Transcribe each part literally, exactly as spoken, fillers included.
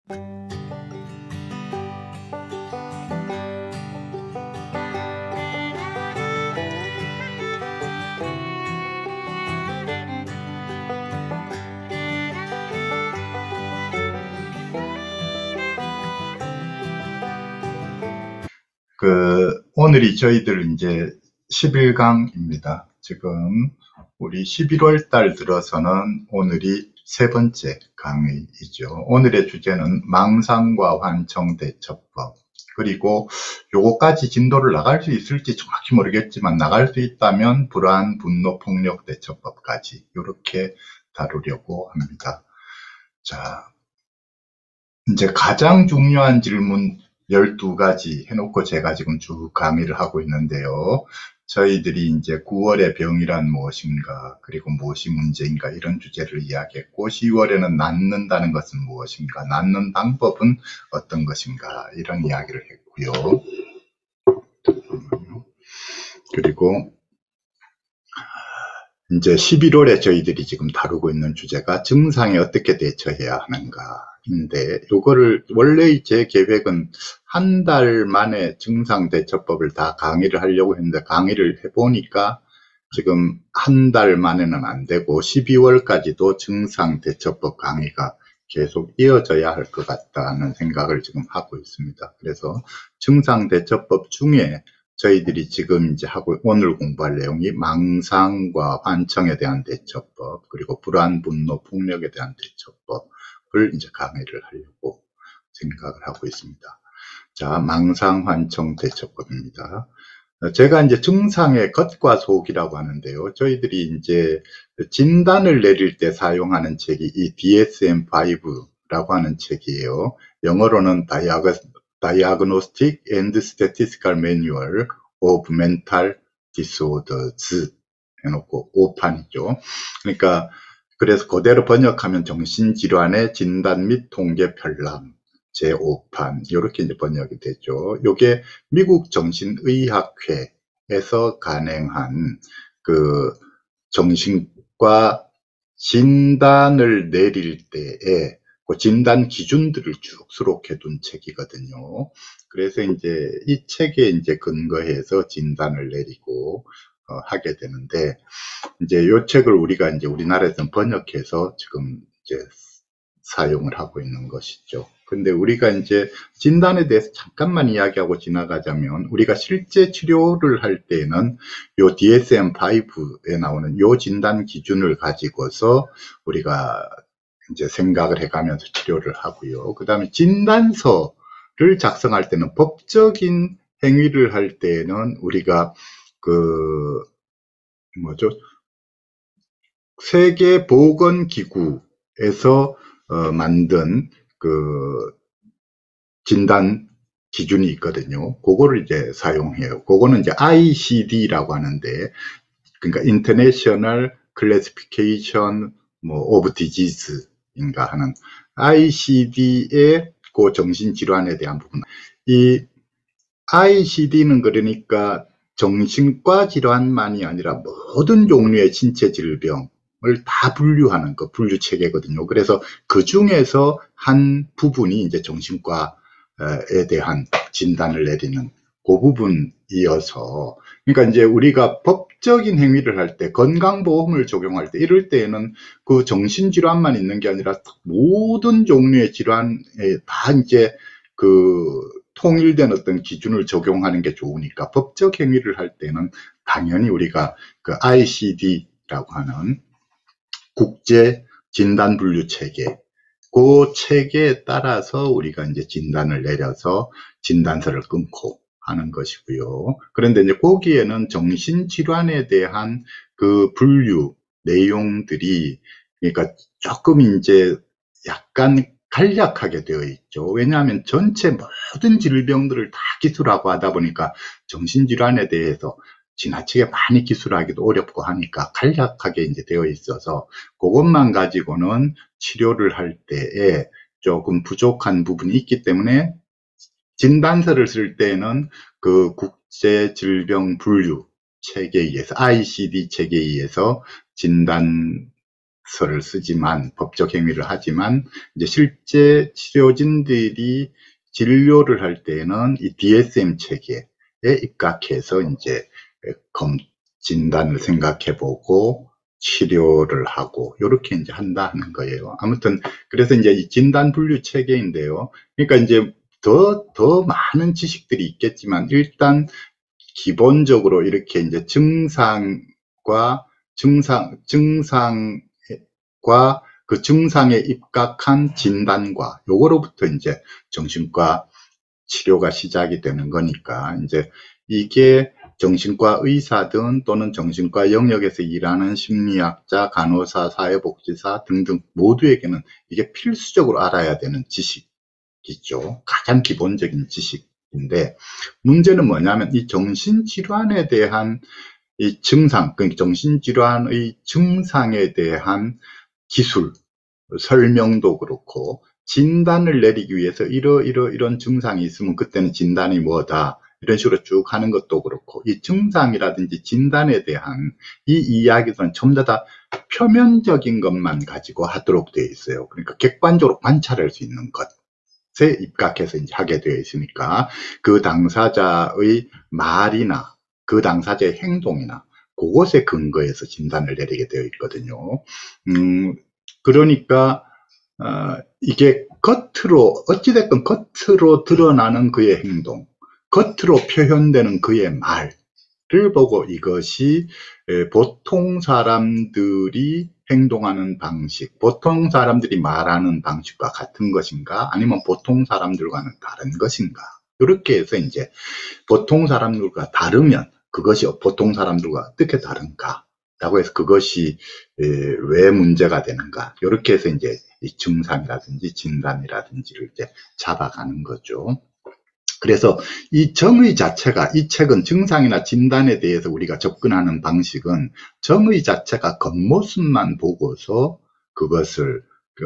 그 오늘이 저희들 이제 십일 강입니다. 지금 우리 십일월 달 들어서는 오늘이 세 번째 강의이죠. 오늘의 주제는 망상과 환청 대처법, 그리고 요거까지 진도를 나갈 수 있을지 정확히 모르겠지만 나갈 수 있다면 불안, 분노, 폭력 대처법까지 이렇게 다루려고 합니다. 자, 이제 가장 중요한 질문 열두 가지 해놓고 제가 지금 쭉 강의를 하고 있는데요. 저희들이 이제 구월에 병이란 무엇인가, 그리고 무엇이 문제인가, 이런 주제를 이야기했고, 시월에는 낫는다는 것은 무엇인가, 낫는 방법은 어떤 것인가, 이런 이야기를 했고요. 그리고 이제 십일월에 저희들이 지금 다루고 있는 주제가 증상에 어떻게 대처해야 하는가 인데, 요거를 원래 제 계획은 한 달 만에 증상 대처법을 다 강의를 하려고 했는데, 강의를 해보니까 지금 한 달 만에는 안 되고 십이월까지도 증상 대처법 강의가 계속 이어져야 할 것 같다는 생각을 지금 하고 있습니다. 그래서 증상 대처법 중에 저희들이 지금 이제 하고 오늘 공부할 내용이 망상과 환청에 대한 대처법, 그리고 불안, 분노, 폭력에 대한 대처법을 이제 강의를 하려고 생각을 하고 있습니다. 자, 망상, 환청 대처법입니다. 제가 이제 증상의 겉과 속이라고 하는데요. 저희들이 이제 진단을 내릴 때 사용하는 책이 이 디에스엠 파이브라고 하는 책이에요. 영어로는 Diagnostic and Statistical Manual of Mental Disorders 해놓고 오판이죠. 그러니까 그래서 그대로 번역하면 정신질환의 진단 및 통계 편람 제오 판, 이렇게 이제 번역이 되죠. 요게 미국 정신의학회에서 간행한 그 정신과 진단을 내릴 때에 그 진단 기준들을 쭉 수록해 둔 책이거든요. 그래서 이제 이 책에 이제 근거해서 진단을 내리고 어, 하게 되는데, 이제 요 책을 우리가 이제 우리나라에서는 번역해서 지금 이제 사용을 하고 있는 것이죠. 근데 우리가 이제 진단에 대해서 잠깐만 이야기하고 지나가자면, 우리가 실제 치료를 할 때는 요 디에스엠 파이브에 나오는 요 진단 기준을 가지고서 우리가 이제 생각을 해가면서 치료를 하고요. 그 다음에 진단서를 작성할 때는, 법적인 행위를 할 때는 우리가 그 뭐죠? 세계보건기구에서 어, 만든 그 진단 기준이 있거든요. 그거를 이제 사용해요. 그거는 이제 아이씨디라고 하는데, 그러니까 International Classification 뭐 of Disease인가 하는 아이씨디의 그 정신질환에 대한 부분. 이 아이씨디는 그러니까 정신과 질환만이 아니라 모든 종류의 신체 질병 을 다 분류하는 그 분류 체계거든요. 그래서 그 중에서 한 부분이 이제 정신과에 대한 진단을 내리는 그 부분이어서, 그러니까 이제 우리가 법적인 행위를 할 때, 건강보험을 적용할 때, 이럴 때에는 그 정신질환만 있는 게 아니라 모든 종류의 질환에 다 이제 그 통일된 어떤 기준을 적용하는 게 좋으니까, 법적 행위를 할 때는 당연히 우리가 그 아이씨디라고 하는 국제 진단 분류 체계, 그 체계에 따라서 우리가 이제 진단을 내려서 진단서를 끊고 하는 것이고요. 그런데 이제 거기에는 정신질환에 대한 그 분류 내용들이, 그러니까 조금 이제 약간 간략하게 되어 있죠. 왜냐하면 전체 모든 질병들을 다 기술하고 하다 보니까 정신질환에 대해서 지나치게 많이 기술하기도 어렵고 하니까 간략하게 이제 되어 있어서, 그것만 가지고는 치료를 할 때에 조금 부족한 부분이 있기 때문에, 진단서를 쓸 때는 그 국제질병분류 체계에 의해서, 아이씨디 체계에 의해서 진단 서를 쓰지만, 법적 행위를 하지만, 이제 실제 치료진들이 진료를 할 때는 이 디에스엠 체계에 입각해서 이제 검, 진단을 생각해 보고 치료를 하고, 요렇게 이제 한다는 거예요. 아무튼, 그래서 이제 이 진단 분류 체계인데요. 그러니까 이제 더, 더 많은 지식들이 있겠지만, 일단 기본적으로 이렇게 이제 증상과 증상, 증상과 그 증상에 입각한 진단과 요거로부터 이제 정신과 치료가 시작이 되는 거니까, 이제 이게 정신과 의사든 또는 정신과 영역에서 일하는 심리학자, 간호사, 사회복지사 등등 모두에게는 이게 필수적으로 알아야 되는 지식이죠. 가장 기본적인 지식인데, 문제는 뭐냐면 이 정신질환에 대한 이 증상, 그 정신질환의 증상에 대한 기술, 설명도 그렇고, 진단을 내리기 위해서 이러 이러 이런 증상이 있으면 그때는 진단이 뭐다, 이런 식으로 쭉 하는 것도 그렇고, 이 증상이라든지 진단에 대한 이 이야기들은 전부 다 표면적인 것만 가지고 하도록 되어 있어요. 그러니까 객관적으로 관찰할 수 있는 것에 입각해서 이제 하게 되어 있으니까, 그 당사자의 말이나 그 당사자의 행동이나 그것에 근거해서 진단을 내리게 되어 있거든요. 음, 그러니까 어, 이게 겉으로, 어찌됐건 겉으로 드러나는 그의 행동, 겉으로 표현되는 그의 말을 보고 이것이 보통 사람들이 행동하는 방식, 보통 사람들이 말하는 방식과 같은 것인가, 아니면 보통 사람들과는 다른 것인가, 이렇게 해서 이제 보통 사람들과 다르면 그것이 보통 사람들과 어떻게 다른가 라고 해서 그것이 왜 문제가 되는가, 이렇게 해서 이제 이 증상이라든지 진단이라든지를 이제 잡아가는 거죠. 그래서 이 정의 자체가, 이 책은 증상이나 진단에 대해서 우리가 접근하는 방식은 정의 자체가 겉모습만 보고서 그것을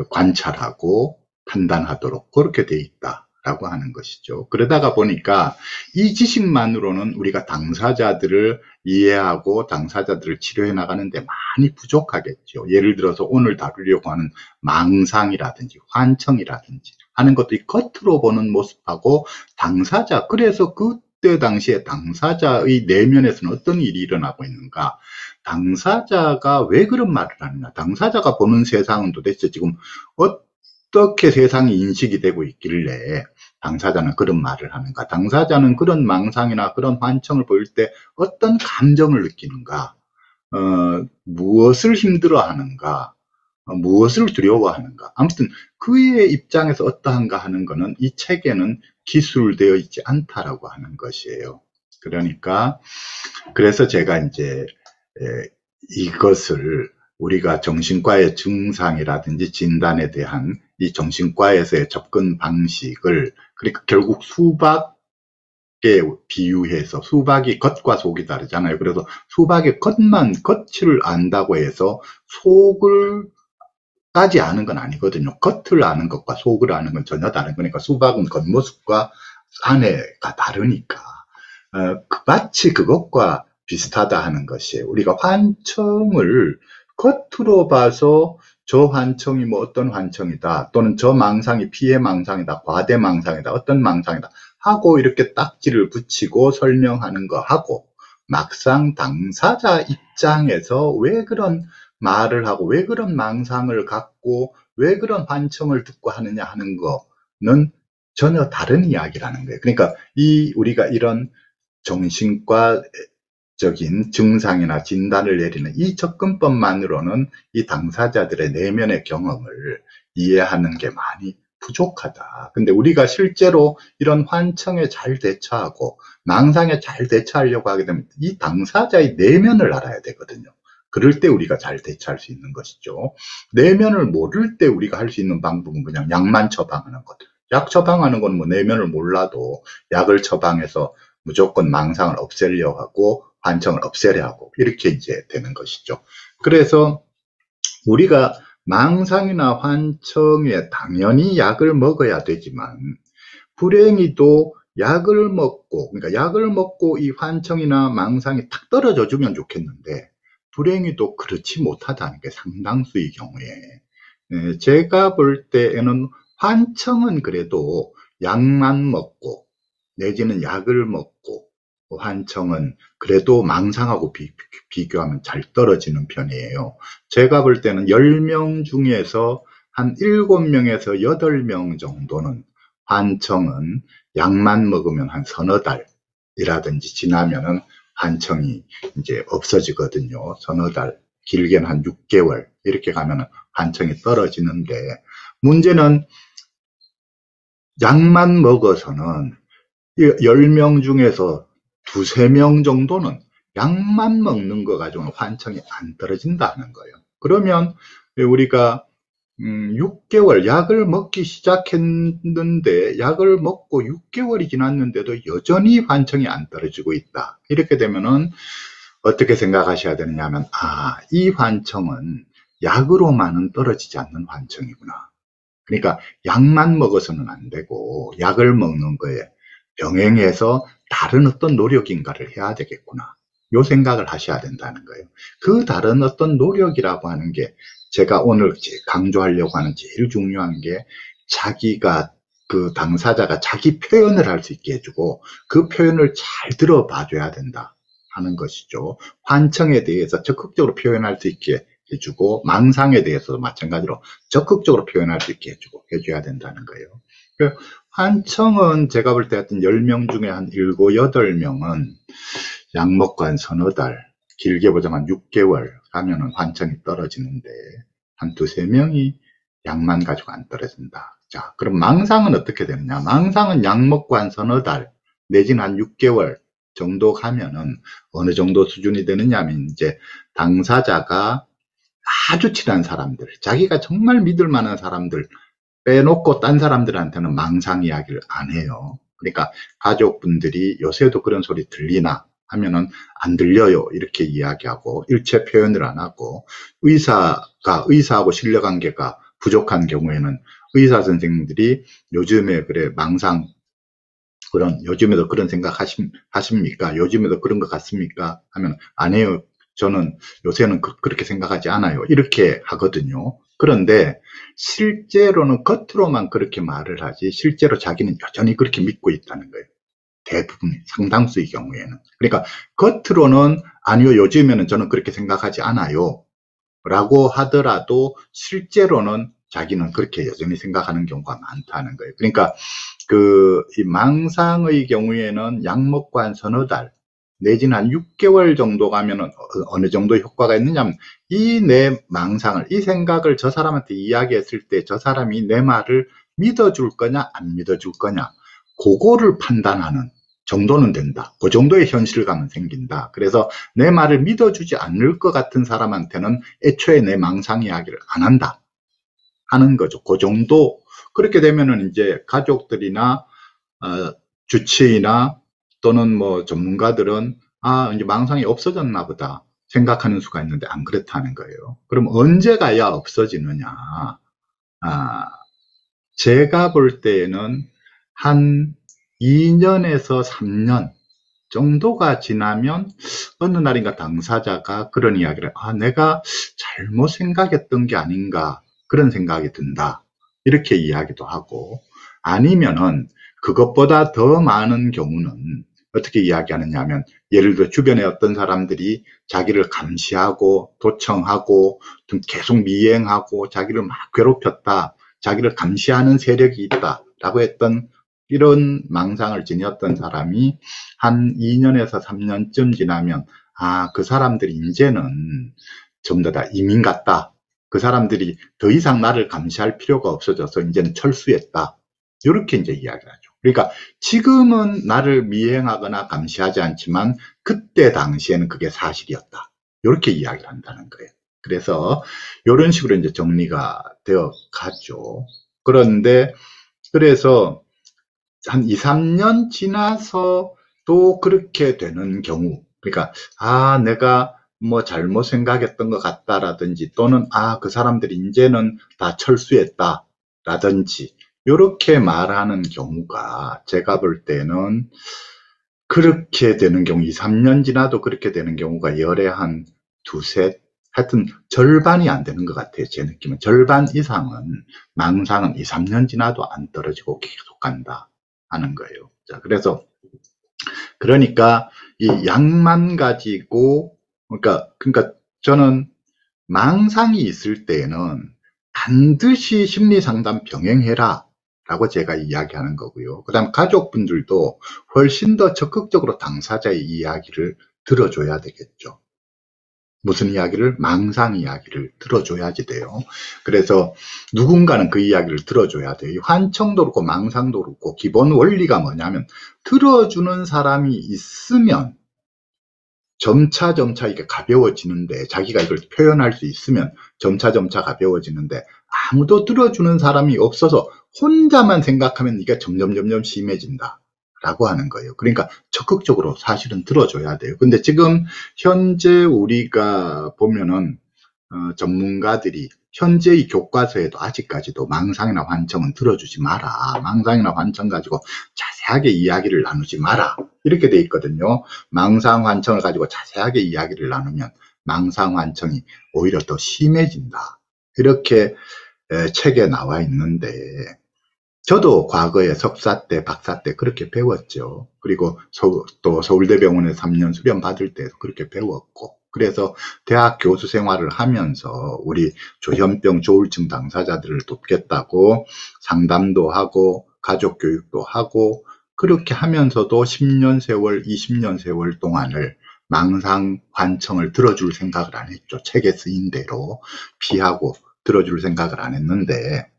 관찰하고 판단하도록 그렇게 돼 있다 라고 하는 것이죠. 그러다가 보니까 이 지식만으로는 우리가 당사자들을 이해하고 당사자들을 치료해 나가는데 많이 부족하겠죠. 예를 들어서 오늘 다루려고 하는 망상이라든지 환청이라든지 하는 것도 이 겉으로 보는 모습하고 당사자, 그래서 그때 당시에 당사자의 내면에서는 어떤 일이 일어나고 있는가, 당사자가 왜 그런 말을 하느냐, 당사자가 보는 세상은 도대체 지금 어떻게 세상이 인식이 되고 있길래 당사자는 그런 말을 하는가, 당사자는 그런 망상이나 그런 환청을 보일 때 어떤 감정을 느끼는가, 어, 무엇을 힘들어 하는가, 어, 무엇을 두려워하는가, 아무튼 그의 입장에서 어떠한가 하는 것은 이 책에는 기술되어 있지 않다라고 하는 것이에요. 그러니까 그래서 제가 이제 에, 이것을 우리가 정신과의 증상이라든지 진단에 대한 이 정신과에서의 접근 방식을, 그러니까 결국 수박에 비유해서, 수박이 겉과 속이 다르잖아요. 그래서 수박의 겉만, 겉을 안다고 해서 속을 까지 아는 건 아니거든요. 겉을 아는 것과 속을 아는 건 전혀 다른 거니까, 수박은 겉모습과 안에가 다르니까 어, 마치 그것과 비슷하다 하는 것이에요. 우리가 환청을 겉으로 봐서 저 환청이 뭐 어떤 환청이다, 또는 저 망상이 피해 망상이다, 과대 망상이다, 어떤 망상이다 하고 이렇게 딱지를 붙이고 설명하는 거 하고, 막상 당사자 입장에서 왜 그런 말을 하고 왜 그런 망상을 갖고 왜 그런 환청을 듣고 하느냐 하는 거는 전혀 다른 이야기라는 거예요. 그러니까 이 우리가 이런 정신과적인 증상이나 진단을 내리는 이 접근법만으로는 이 당사자들의 내면의 경험을 이해하는 게 많이 부족하다. 근데 우리가 실제로 이런 환청에 잘 대처하고 망상에 잘 대처하려고 하게 되면 이 당사자의 내면을 알아야 되거든요. 그럴 때 우리가 잘 대처할 수 있는 것이죠. 내면을 모를 때 우리가 할 수 있는 방법은 그냥 약만 처방하는 것. 약 처방하는 건 뭐 내면을 몰라도 약을 처방해서 무조건 망상을 없애려고 하고 환청을 없애려 하고 이렇게 이제 되는 것이죠. 그래서 우리가 망상이나 환청에 당연히 약을 먹어야 되지만, 불행히도 약을 먹고, 그러니까 약을 먹고 이 환청이나 망상이 탁 떨어져 주면 좋겠는데 불행히도 그렇지 못하다는 게 상당수의 경우에. 예, 제가 볼 때에는 환청은 그래도 약만 먹고 내지는 약을 먹고 환청은 그래도 망상하고 비, 비교하면 잘 떨어지는 편이에요. 제가 볼 때는 열 명 중에서 한 일곱 명에서 여덟 명 정도는 환청은 약만 먹으면 한 서너 달이라든지 지나면은 환청이 이제 없어지거든요. 서너 달, 길게는 한 육 개월 이렇게 가면은 환청이 떨어지는데, 문제는 약만 먹어서는 열 명 중에서 두세 명 정도는 약만 먹는 거 가지고는 환청이 안 떨어진다는 거예요. 그러면 우리가 음, 육 개월 약을 먹기 시작했는데 약을 먹고 육 개월이 지났는데도 여전히 환청이 안 떨어지고 있다. 이렇게 되면은 어떻게 생각하셔야 되느냐 하면, 아, 이 환청은 약으로만은 떨어지지 않는 환청이구나. 그러니까 약만 먹어서는 안 되고 약을 먹는 거에 병행해서 다른 어떤 노력인가를 해야 되겠구나. 요 생각을 하셔야 된다는 거예요. 그 다른 어떤 노력이라고 하는 게 제가 오늘 강조하려고 하는 제일 중요한 게, 자기가 그 당사자가 자기 표현을 할 수 있게 해주고 그 표현을 잘 들어봐 줘야 된다 하는 것이죠. 환청에 대해서 적극적으로 표현할 수 있게 해주고 망상에 대해서도 마찬가지로 적극적으로 표현할 수 있게 해주고 해줘야 된다는 거예요. 환청은 제가 볼 때 하여튼 열 명 중에 한 일곱, 여덟 명은 약 먹고 한 서너 달, 길게 보자면 육 개월 가면은 환청이 떨어지는데 한 두세 명이 약만 가지고 안 떨어진다. 자, 그럼 망상은 어떻게 되느냐? 망상은 약 먹고 한 서너 달 내지는 한 육 개월 정도 가면은 어느 정도 수준이 되느냐 하면, 이제 당사자가 아주 친한 사람들, 자기가 정말 믿을 만한 사람들 빼놓고 딴 사람들한테는 망상 이야기를 안 해요. 그러니까 가족분들이 요새도 그런 소리 들리나 하면은 안 들려요 이렇게 이야기하고 일체 표현을 안 하고, 의사가 의사하고 신뢰관계가 부족한 경우에는 의사 선생님들이 요즘에 그래 망상 그런 요즘에도 그런 생각 하십, 하십니까? 요즘에도 그런 것 같습니까? 하면 안 해요. 저는 요새는 그, 그렇게 생각하지 않아요. 이렇게 하거든요. 그런데 실제로는 겉으로만 그렇게 말을 하지 실제로 자기는 여전히 그렇게 믿고 있다는 거예요. 대부분 상당수의 경우에는. 그러니까 겉으로는 아니요, 요즘에는 저는 그렇게 생각하지 않아요 라고 하더라도 실제로는 자기는 그렇게 여전히 생각하는 경우가 많다는 거예요. 그러니까 그 이 망상의 경우에는 약 먹고 한 서너 달 내지는 한 육 개월 정도 가면은 어느 정도 효과가 있느냐면, 이 내 망상을, 이 생각을 저 사람한테 이야기했을 때 저 사람이 내 말을 믿어줄 거냐 안 믿어줄 거냐, 그거를 판단하는 정도는 된다. 그 정도의 현실감은 생긴다. 그래서 내 말을 믿어주지 않을 것 같은 사람한테는 애초에 내 망상 이야기를 안 한다 하는 거죠. 그 정도. 그렇게 되면은 이제 가족들이나 어, 주치의나 또는 뭐 전문가들은 아, 이제 망상이 없어졌나 보다 생각하는 수가 있는데 안 그렇다는 거예요. 그럼 언제 가야 없어지느냐? 아, 제가 볼 때에는 한 이 년에서 삼 년 정도가 지나면 어느 날인가 당사자가 그런 이야기를, 아, 내가 잘못 생각했던 게 아닌가 그런 생각이 든다 이렇게 이야기도 하고, 아니면은 그것보다 더 많은 경우는 어떻게 이야기하느냐 하면, 예를 들어 주변에 어떤 사람들이 자기를 감시하고 도청하고 계속 미행하고 자기를 막 괴롭혔다, 자기를 감시하는 세력이 있다 라고 했던 이런 망상을 지녔던 사람이 한 이 년에서 삼 년쯤 지나면, 아, 그 사람들이 이제는 전부 다 이민 갔다. 그 사람들이 더 이상 나를 감시할 필요가 없어져서 이제는 철수했다. 이렇게 이제 이야기를 하죠. 그러니까 지금은 나를 미행하거나 감시하지 않지만 그때 당시에는 그게 사실이었다. 이렇게 이야기를 한다는 거예요. 그래서 이런 식으로 이제 정리가 되어 가죠. 그런데 그래서 한 이, 삼 년 지나서 또 그렇게 되는 경우, 그러니까 아, 내가 뭐 잘못 생각했던 것 같다라든지, 또는 아, 그 사람들이 이제는 다 철수했다 라든지 이렇게 말하는 경우가, 제가 볼 때는 그렇게 되는 경우, 이, 삼 년 지나도 그렇게 되는 경우가 열에 한 두셋, 하여튼 절반이 안 되는 것 같아요. 제 느낌은. 절반 이상은 망상은 이, 삼 년 지나도 안 떨어지고 계속 간다 하는 거예요. 자, 그래서 그러니까 이 약만 가지고, 그러니까 그러니까 저는 망상이 있을 때에는 반드시 심리상담 병행해라 라고 제가 이야기하는 거고요. 그 다음 가족분들도 훨씬 더 적극적으로 당사자의 이야기를 들어줘야 되겠죠. 무슨 이야기를? 망상 이야기를 들어줘야지 돼요. 그래서 누군가는 그 이야기를 들어줘야 돼요. 환청도 그렇고 망상도 그렇고 기본 원리가 뭐냐면 들어주는 사람이 있으면 점차 점차 이게 가벼워지는데, 자기가 이걸 표현할 수 있으면 점차 점차 가벼워지는데, 아무도 들어주는 사람이 없어서 혼자만 생각하면 이게 점점 점점 심해진다 라고 하는 거예요. 그러니까 적극적으로 사실은 들어줘야 돼요. 근데 지금 현재 우리가 보면은 어, 전문가들이 현재의 교과서에도 아직까지도 망상이나 환청은 들어주지 마라, 망상이나 환청 가지고 자세하게 이야기를 나누지 마라 이렇게 돼 있거든요. 망상 환청을 가지고 자세하게 이야기를 나누면 망상 환청이 오히려 더 심해진다 이렇게 에, 책에 나와 있는데, 저도 과거에 석사 때 박사 때 그렇게 배웠죠. 그리고 서, 또 서울대병원에 삼 년 수련 받을 때도 그렇게 배웠고, 그래서 대학 교수 생활을 하면서 우리 조현병 조울증 당사자들을 돕겠다고 상담도 하고 가족 교육도 하고, 그렇게 하면서도 십 년 세월 이십 년 세월 동안을 망상 환청을 들어줄 생각을 안 했죠. 책에 쓰인 대로 피하고 들어줄 생각을 안 했는데,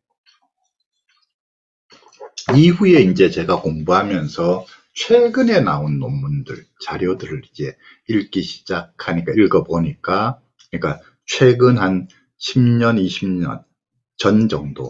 이후에 이제 제가 공부하면서 최근에 나온 논문들, 자료들을 이제 읽기 시작하니까, 읽어보니까, 그러니까 최근 한 십 년, 이십 년 전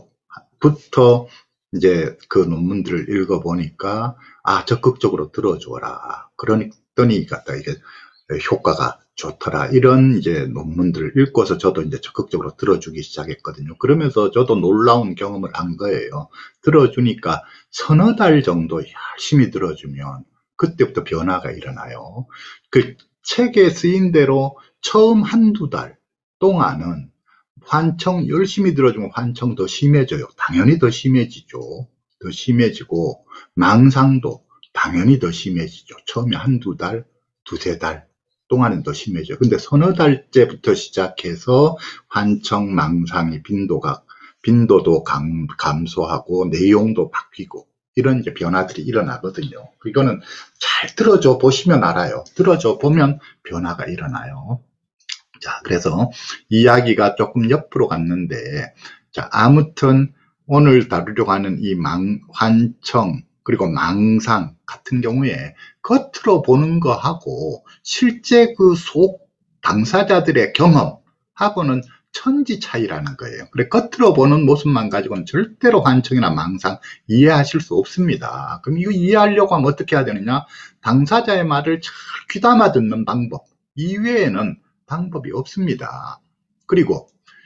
정도부터 이제 그 논문들을 읽어보니까, 아, 적극적으로 들어줘라. 그러더니 갖다 이게 효과가 좋더라. 이런 이제 논문들을 읽고서 저도 이제 적극적으로 들어주기 시작했거든요. 그러면서 저도 놀라운 경험을 한 거예요. 들어주니까 서너 달 정도 열심히 들어주면 그때부터 변화가 일어나요. 그 책에 쓰인 대로 처음 한두 달 동안은 환청 열심히 들어주면 환청 더 심해져요. 당연히 더 심해지죠. 더 심해지고 망상도 당연히 더 심해지죠. 처음에 한두 달, 두세 달 동안은 더 심해져요. 근데 서너 달째부터 시작해서 환청, 망상의 빈도가, 빈도도 감, 감소하고 내용도 바뀌고 이런 이제 변화들이 일어나거든요. 이거는 잘 들어줘 보시면 알아요. 들어줘 보면 변화가 일어나요. 자, 그래서 이야기가 조금 옆으로 갔는데, 자, 아무튼 오늘 다루려고 하는 이 망, 환청, 그리고 망상 같은 경우에 겉으로 보는 거하고 실제 그 속 당사자들의 경험하고는 천지 차이라는 거예요. 그래, 겉으로 보는 모습만 가지고는 절대로 환청이나 망상 이해하실 수 없습니다. 그럼 이거 이해하려고 하면 어떻게 해야 되느냐? 당사자의 말을 잘 귀담아 듣는 방법 이외에는 방법이 없습니다. 그리고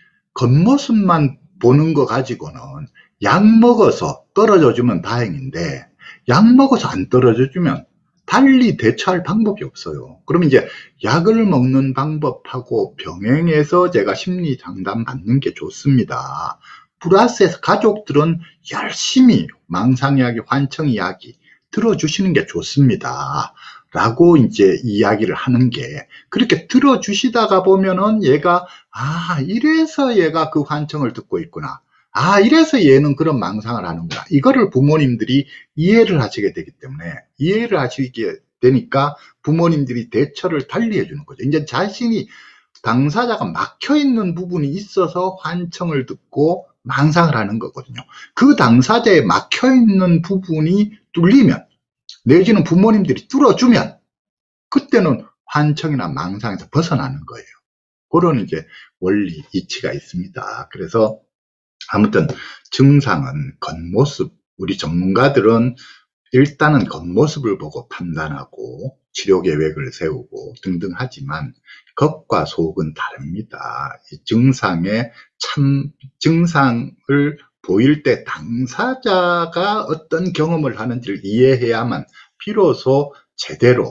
겉모습만 보는 거 가지고는 약 먹어서 떨어져 주면 다행인데, 약 먹어서 안 떨어져 주면 달리 대처할 방법이 없어요. 그러면 이제 약을 먹는 방법하고 병행해서 제가 심리 상담 받는 게 좋습니다. 플러스해서 가족들은 열심히 망상 이야기, 환청 이야기 들어주시는 게 좋습니다. 라고 이제 이야기를 하는 게, 그렇게 들어주시다가 보면은 얘가, 아, 이래서 얘가 그 환청을 듣고 있구나. 아, 이래서 얘는 그런 망상을 하는구나. 이거를 부모님들이 이해를 하시게 되기 때문에, 이해를 하시게 되니까 부모님들이 대처를 달리 해주는 거죠. 이제 자신이, 당사자가 막혀 있는 부분이 있어서 환청을 듣고 망상을 하는 거거든요. 그 당사자의 막혀 있는 부분이 뚫리면, 내지는 부모님들이 뚫어주면 그때는 환청이나 망상에서 벗어나는 거예요. 그런 이제 원리 이치가 있습니다. 그래서 아무튼 증상은 겉모습, 우리 전문가들은 일단은 겉모습을 보고 판단하고 치료 계획을 세우고 등등 하지만 겉과 속은 다릅니다. 이 증상의 참 증상을 보일 때 당사자가 어떤 경험을 하는지를 이해해야만 비로소 제대로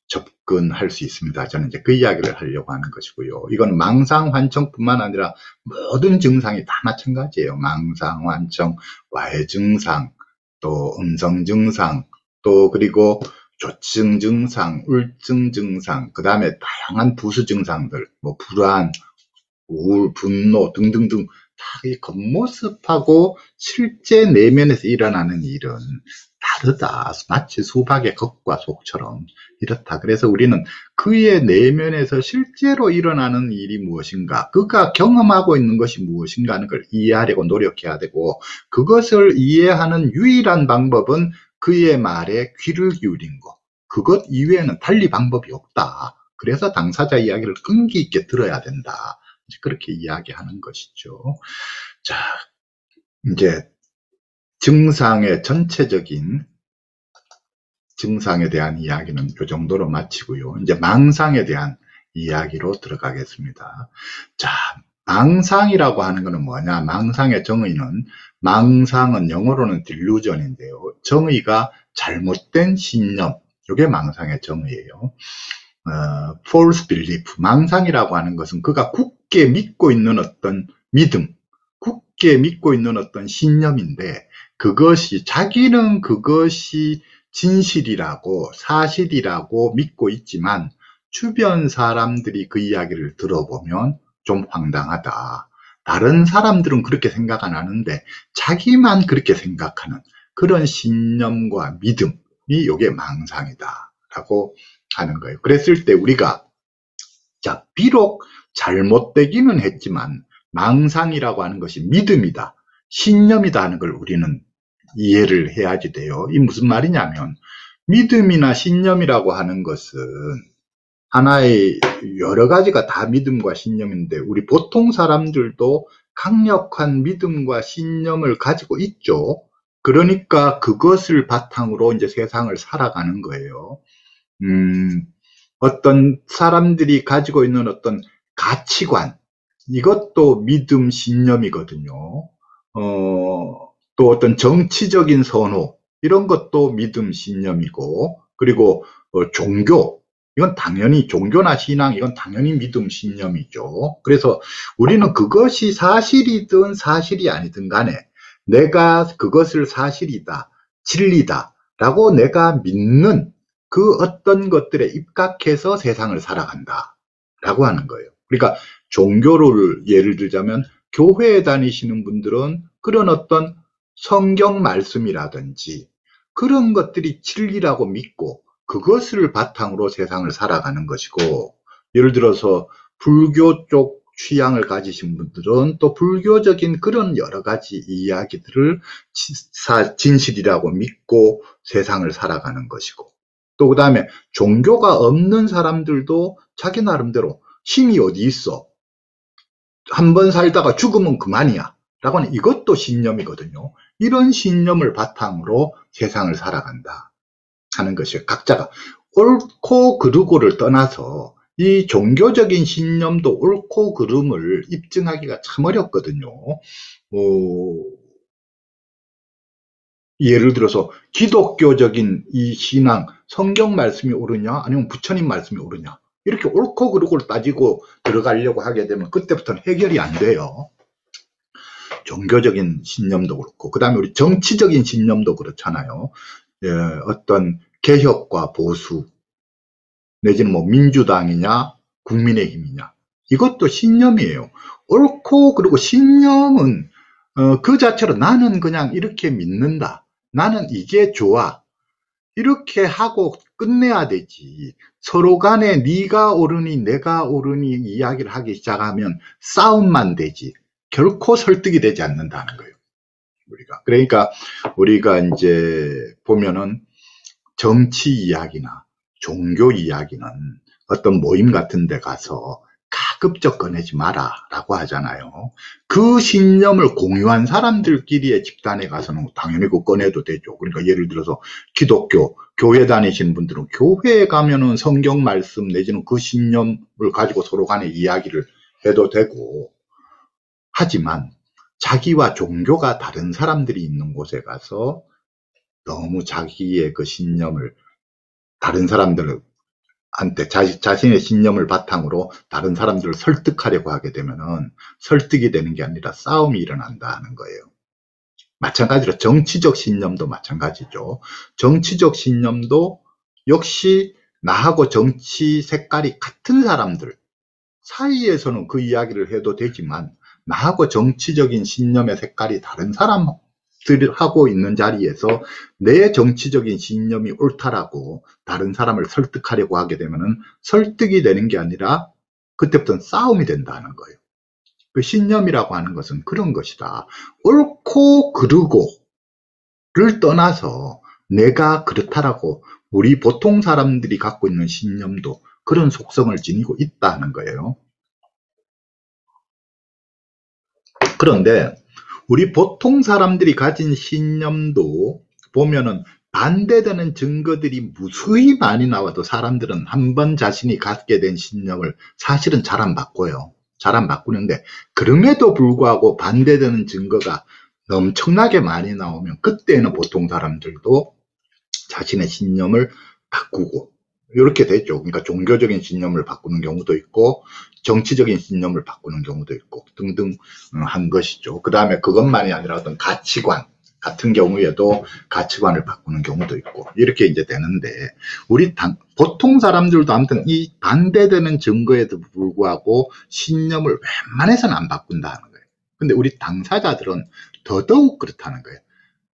접근할 수 있습니다. 저는 이제 그 이야기를 하려고 하는 것이고요. 이건 망상환청뿐만 아니라 모든 증상이 다 마찬가지예요. 망상환청, 와해증상, 또 음성증상, 또 그리고 조증 증상, 울증 증상, 그 다음에 다양한 부수 증상들, 뭐 불안, 우울, 분노 등등등 다 이 겉모습하고 실제 내면에서 일어나는 일은 다르다. 마치 수박의 겉과 속처럼 이렇다. 그래서 우리는 그의 내면에서 실제로 일어나는 일이 무엇인가, 그가 경험하고 있는 것이 무엇인가 하는 걸 이해하려고 노력해야 되고, 그것을 이해하는 유일한 방법은 그의 말에 귀를 기울인 것, 그것 이외에는 달리 방법이 없다. 그래서 당사자 이야기를 끈기 있게 들어야 된다. 그렇게 이야기하는 것이죠. 자, 이제 증상의 전체적인 증상에 대한 이야기는 이 정도로 마치고요. 이제 망상에 대한 이야기로 들어가겠습니다. 자, 망상이라고 하는 것은 뭐냐? 망상의 정의는, 망상은 영어로는 delusion인데요. 정의가 잘못된 신념, 이게 망상의 정의예요. 어, false belief, 망상이라고 하는 것은 그가 굳게 믿고 있는 어떤 믿음, 굳게 믿고 있는 어떤 신념인데, 그것이, 자기는 그것이 진실이라고 사실이라고 믿고 있지만 주변 사람들이 그 이야기를 들어보면 좀 황당하다. 다른 사람들은 그렇게 생각 안 하는데 자기만 그렇게 생각하는 그런 신념과 믿음이 이게 망상이다 라고 하는 거예요. 그랬을 때 우리가, 자, 비록 잘못되기는 했지만 망상이라고 하는 것이 믿음이다, 신념이다 하는 걸 우리는 이해를 해야지 돼요. 이 무슨 말이냐면, 믿음이나 신념이라고 하는 것은 하나의 여러 가지가 다 믿음과 신념인데, 우리 보통 사람들도 강력한 믿음과 신념을 가지고 있죠. 그러니까 그것을 바탕으로 이제 세상을 살아가는 거예요. 음, 어떤 사람들이 가지고 있는 어떤 가치관, 이것도 믿음, 신념이거든요. 어, 또 어떤 정치적인 선호, 이런 것도 믿음, 신념이고, 그리고 어, 종교, 이건 당연히, 종교나 신앙, 이건 당연히 믿음, 신념이죠. 그래서 우리는 그것이 사실이든 사실이 아니든 간에 내가 그것을 사실이다, 진리다 라고 내가 믿는 그 어떤 것들에 입각해서 세상을 살아간다 라고 하는 거예요. 그러니까 종교를 예를 들자면, 교회에 다니시는 분들은 그런 어떤 성경 말씀이라든지 그런 것들이 진리라고 믿고 그것을 바탕으로 세상을 살아가는 것이고, 예를 들어서 불교 쪽 취향을 가지신 분들은 또 불교적인 그런 여러 가지 이야기들을 진실이라고 믿고 세상을 살아가는 것이고, 또 그 다음에 종교가 없는 사람들도 자기 나름대로 힘이 어디 있어, 한 번 살다가 죽으면 그만이야 라고 하는, 이것도 신념이거든요. 이런 신념을 바탕으로 세상을 살아간다 하는 것이에요. 각자가 옳고 그르고를 떠나서 이 종교적인 신념도 옳고 그름을 입증하기가 참 어렵거든요. 어, 예를 들어서 기독교적인 이 신앙, 성경 말씀이 옳으냐 아니면 부처님 말씀이 옳으냐, 이렇게 옳고 그르고를 따지고 들어가려고 하게 되면 그때부터는 해결이 안 돼요. 종교적인 신념도 그렇고, 그 다음에 우리 정치적인 신념도 그렇잖아요. 예, 어떤 개혁과 보수, 내지는 뭐 민주당이냐 국민의힘이냐, 이것도 신념이에요. 옳고 그리고 신념은 어, 그 자체로 나는 그냥 이렇게 믿는다, 나는 이게 좋아, 이렇게 하고 끝내야 되지. 서로 간에 네가 옳으니 내가 옳으니 이야기를 하기 시작하면 싸움만 되지 결코 설득이 되지 않는다는 거예요. 우리가 그러니까 우리가 이제 보면은 정치 이야기나 종교 이야기는 어떤 모임 같은 데 가서 가급적 꺼내지 마라 라고 하잖아요. 그 신념을 공유한 사람들끼리의 집단에 가서는 당연히 그거 꺼내도 되죠. 그러니까 예를 들어서 기독교 교회 다니시는 분들은 교회에 가면은 성경 말씀 내지는 그 신념을 가지고 서로 간에 이야기를 해도 되고, 하지만 자기와 종교가 다른 사람들이 있는 곳에 가서 너무 자기의 그 신념을 다른 사람들을 한테 자, 자신의 신념을 바탕으로 다른 사람들을 설득하려고 하게 되면은 설득이 되는 게 아니라 싸움이 일어난다는 거예요. 마찬가지로 정치적 신념도 마찬가지죠. 정치적 신념도 역시 나하고 정치 색깔이 같은 사람들 사이에서는 그 이야기를 해도 되지만 나하고 정치적인 신념의 색깔이 다른 사람들하고 있는 자리에서 내 정치적인 신념이 옳다라고 다른 사람을 설득하려고 하게 되면은 설득이 되는 게 아니라 그때부터는 싸움이 된다는 거예요. 그 신념이라고 하는 것은 그런 것이다. 옳고 그르고를 떠나서 내가 그렇다라고 우리 보통 사람들이 갖고 있는 신념도 그런 속성을 지니고 있다는 거예요. 그런데 우리 보통 사람들이 가진 신념도 보면은 반대되는 증거들이 무수히 많이 나와도 사람들은 한번 자신이 갖게 된 신념을 사실은 잘 안 바꿔요. 잘 안 바꾸는데 그럼에도 불구하고 반대되는 증거가 엄청나게 많이 나오면 그때는 보통 사람들도 자신의 신념을 바꾸고 이렇게 되죠. 그러니까 종교적인 신념을 바꾸는 경우도 있고 정치적인 신념을 바꾸는 경우도 있고 등등 한 것이죠. 그 다음에 그것만이 아니라 어떤 가치관 같은 경우에도 가치관을 바꾸는 경우도 있고 이렇게 이제 되는데 우리 당, 보통 사람들도 아무튼 이 반대되는 증거에도 불구하고 신념을 웬만해서는 안 바꾼다는 거예요. 근데 우리 당사자들은 더더욱 그렇다는 거예요.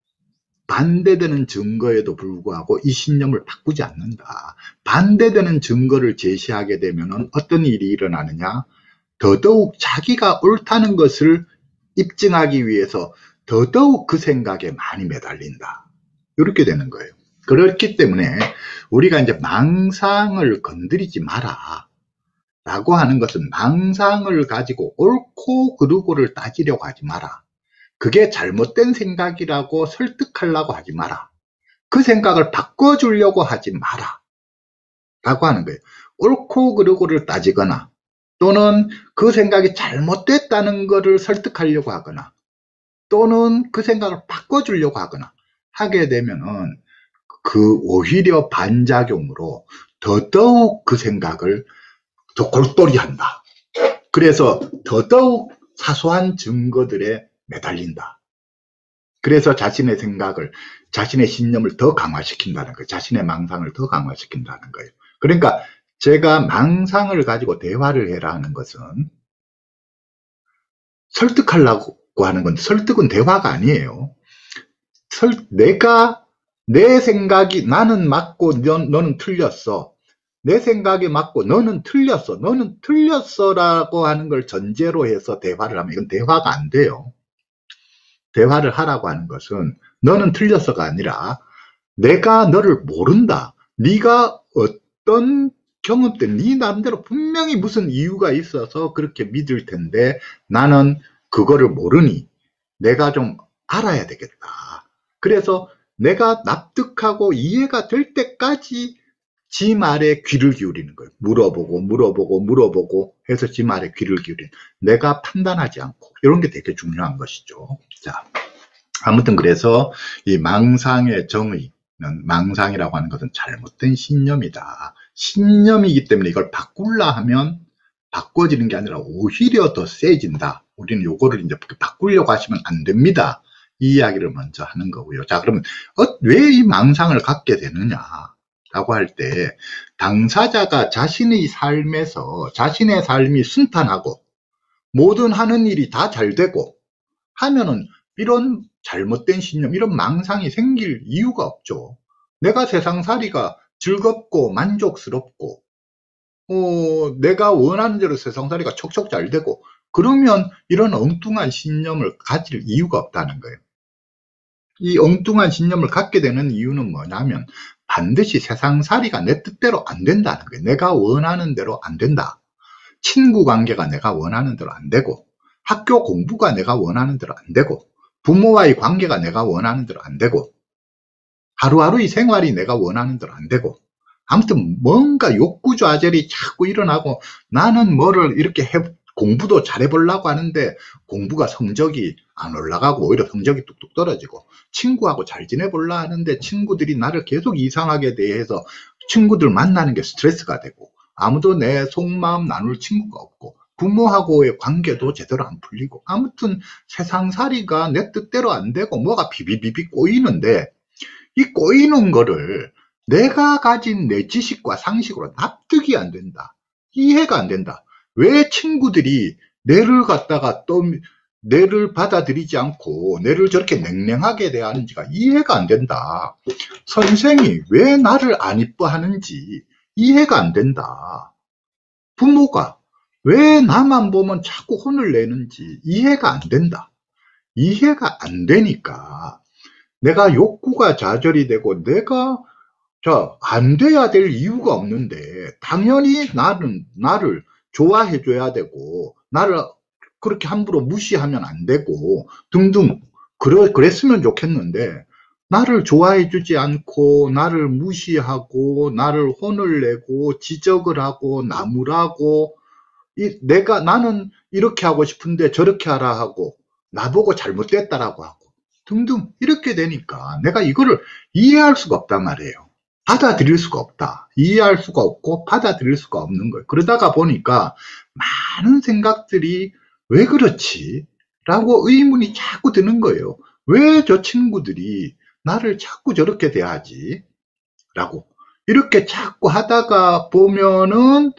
반대되는 증거에도 불구하고 이 신념을 바꾸지 않는다. 반대되는 증거를 제시하게 되면 어떤 일이 일어나느냐? 더더욱 자기가 옳다는 것을 입증하기 위해서 더더욱 그 생각에 많이 매달린다. 이렇게 되는 거예요. 그렇기 때문에 우리가 이제 망상을 건드리지 마라. 라고 하는 것은 망상을 가지고 옳고 그르고를 따지려고 하지 마라. 그게 잘못된 생각이라고 설득하려고 하지 마라. 그 생각을 바꿔주려고 하지 마라. 라고 하는 거예요. 옳고 그르고를 따지거나 또는 그 생각이 잘못됐다는 것을 설득하려고 하거나 또는 그 생각을 바꿔주려고 하거나 하게 되면은 그 오히려 반작용으로 더더욱 그 생각을 더 골똘히 한다. 그래서 더더욱 사소한 증거들에 매달린다. 그래서 자신의 생각을, 자신의 신념을 더 강화시킨다는 거예요. 자신의 망상을 더 강화시킨다는 거예요. 그러니까 제가 망상을 가지고 대화를 해라 하는 것은 설득하려고 하는 건 설득은 대화가 아니에요. 설, 내가 내 생각이 나는 맞고 너, 너는 틀렸어. 내 생각이 맞고 너는 틀렸어. 너는 틀렸어 라고 하는 걸 전제로 해서 대화를 하면 이건 대화가 안 돼요. 대화를 하라고 하는 것은 너는 틀렸어가 아니라 내가 너를 모른다. 네가 어떤 경험 때문에 네 나름대로 분명히 무슨 이유가 있어서 그렇게 믿을 텐데 나는 그거를 모르니 내가 좀 알아야 되겠다. 그래서 내가 납득하고 이해가 될 때까지 지 말에 귀를 기울이는 거예요. 물어보고 물어보고 물어보고 해서 지 말에 귀를 기울이는, 내가 판단하지 않고, 이런 게 되게 중요한 것이죠. 자, 아무튼 그래서 이 망상의 정의는, 망상이라고 하는 것은 잘못된 신념이다. 신념이기 때문에 이걸 바꾸려 하면 바꿔지는 게 아니라 오히려 더 세진다. 우리는 요거를 이제 바꾸려고 하시면 안 됩니다. 이 이야기를 먼저 하는 거고요. 자, 그러면 어, 왜 이 망상을 갖게 되느냐 라고 할 때, 당사자가 자신의 삶에서 자신의 삶이 순탄하고 모든 하는 일이 다 잘 되고 하면은 이런 잘못된 신념, 이런 망상이 생길 이유가 없죠. 내가 세상살이가 즐겁고 만족스럽고 어, 내가 원하는 대로 세상살이가 척척 잘 되고 그러면 이런 엉뚱한 신념을 가질 이유가 없다는 거예요. 이 엉뚱한 신념을 갖게 되는 이유는 뭐냐면 반드시 세상살이가 내 뜻대로 안 된다는 거예요. 내가 원하는 대로 안 된다. 친구 관계가 내가 원하는 대로 안 되고, 학교 공부가 내가 원하는 대로 안 되고, 부모와의 관계가 내가 원하는 대로 안 되고, 하루하루의 생활이 내가 원하는 대로 안 되고, 아무튼 뭔가 욕구좌절이 자꾸 일어나고 나는 뭐를 이렇게 해, 공부도 잘해보려고 하는데 공부가 성적이 안 올라가고 오히려 성적이 뚝뚝 떨어지고, 친구하고 잘 지내보려 하는데 친구들이 나를 계속 이상하게 대해서 친구들 만나는 게 스트레스가 되고, 아무도 내 속마음 나눌 친구가 없고, 부모하고의 관계도 제대로 안 풀리고, 아무튼 세상살이가 내 뜻대로 안 되고 뭐가 비비비비 꼬이는데, 이 꼬이는 거를 내가 가진 내 지식과 상식으로 납득이 안 된다. 이해가 안 된다. 왜 친구들이 내를 갖다가 또 내를 받아들이지 않고 내를 저렇게 냉랭하게 대하는지가 이해가 안 된다. 선생이 왜 나를 안 이뻐하는지 이해가 안 된다. 부모가 왜 나만 보면 자꾸 혼을 내는지 이해가 안 된다. 이해가 안 되니까 내가 욕구가 좌절이 되고 내가 자, 안 돼야 될 이유가 없는데 당연히 나는 나를 좋아해 줘야 되고 나를 그렇게 함부로 무시하면 안 되고 등등 그러, 그랬으면 좋겠는데 나를 좋아해 주지 않고 나를 무시하고 나를 혼을 내고 지적을 하고 나무라고 이, 내가 나는 이렇게 하고 싶은데 저렇게 하라 하고 나보고 잘못됐다라고 하고 등등 이렇게 되니까 내가 이거를 이해할 수가 없단 말이에요. 받아들일 수가 없다. 이해할 수가 없고 받아들일 수가 없는 거예요. 그러다가 보니까 많은 생각들이 왜 그렇지? 라고 의문이 자꾸 드는 거예요. 왜 저 친구들이 나를 자꾸 저렇게 대하지? 라고 이렇게 자꾸 하다가 보면은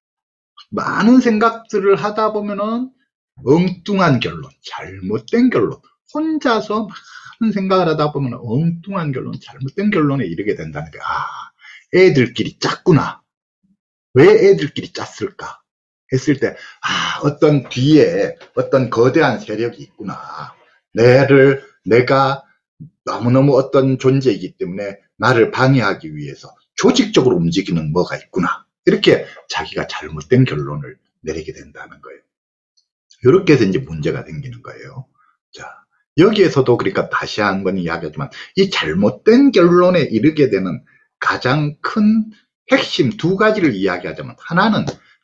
많은 생각들을 하다 보면은 엉뚱한 결론, 잘못된 결론, 혼자서 많은 생각을 하다 보면 엉뚱한 결론, 잘못된 결론에 이르게 된다는 거야. 아, 애들끼리 짰구나. 왜 애들끼리 짰을까? 했을 때, 아, 어떤 뒤에 어떤 거대한 세력이 있구나. 내를, 내가 너무너무 어떤 존재이기 때문에 나를 방해하기 위해서 조직적으로 움직이는 뭐가 있구나. 이렇게 자기가 잘못된 결론을 내리게 된다는 거예요. 이렇게 해서 이제 문제가 생기는 거예요. 자, 여기에서도 그러니까 다시 한번 이야기하지만 이 잘못된 결론에 이르게 되는 가장 큰 핵심 두 가지를 이야기하자면 하나는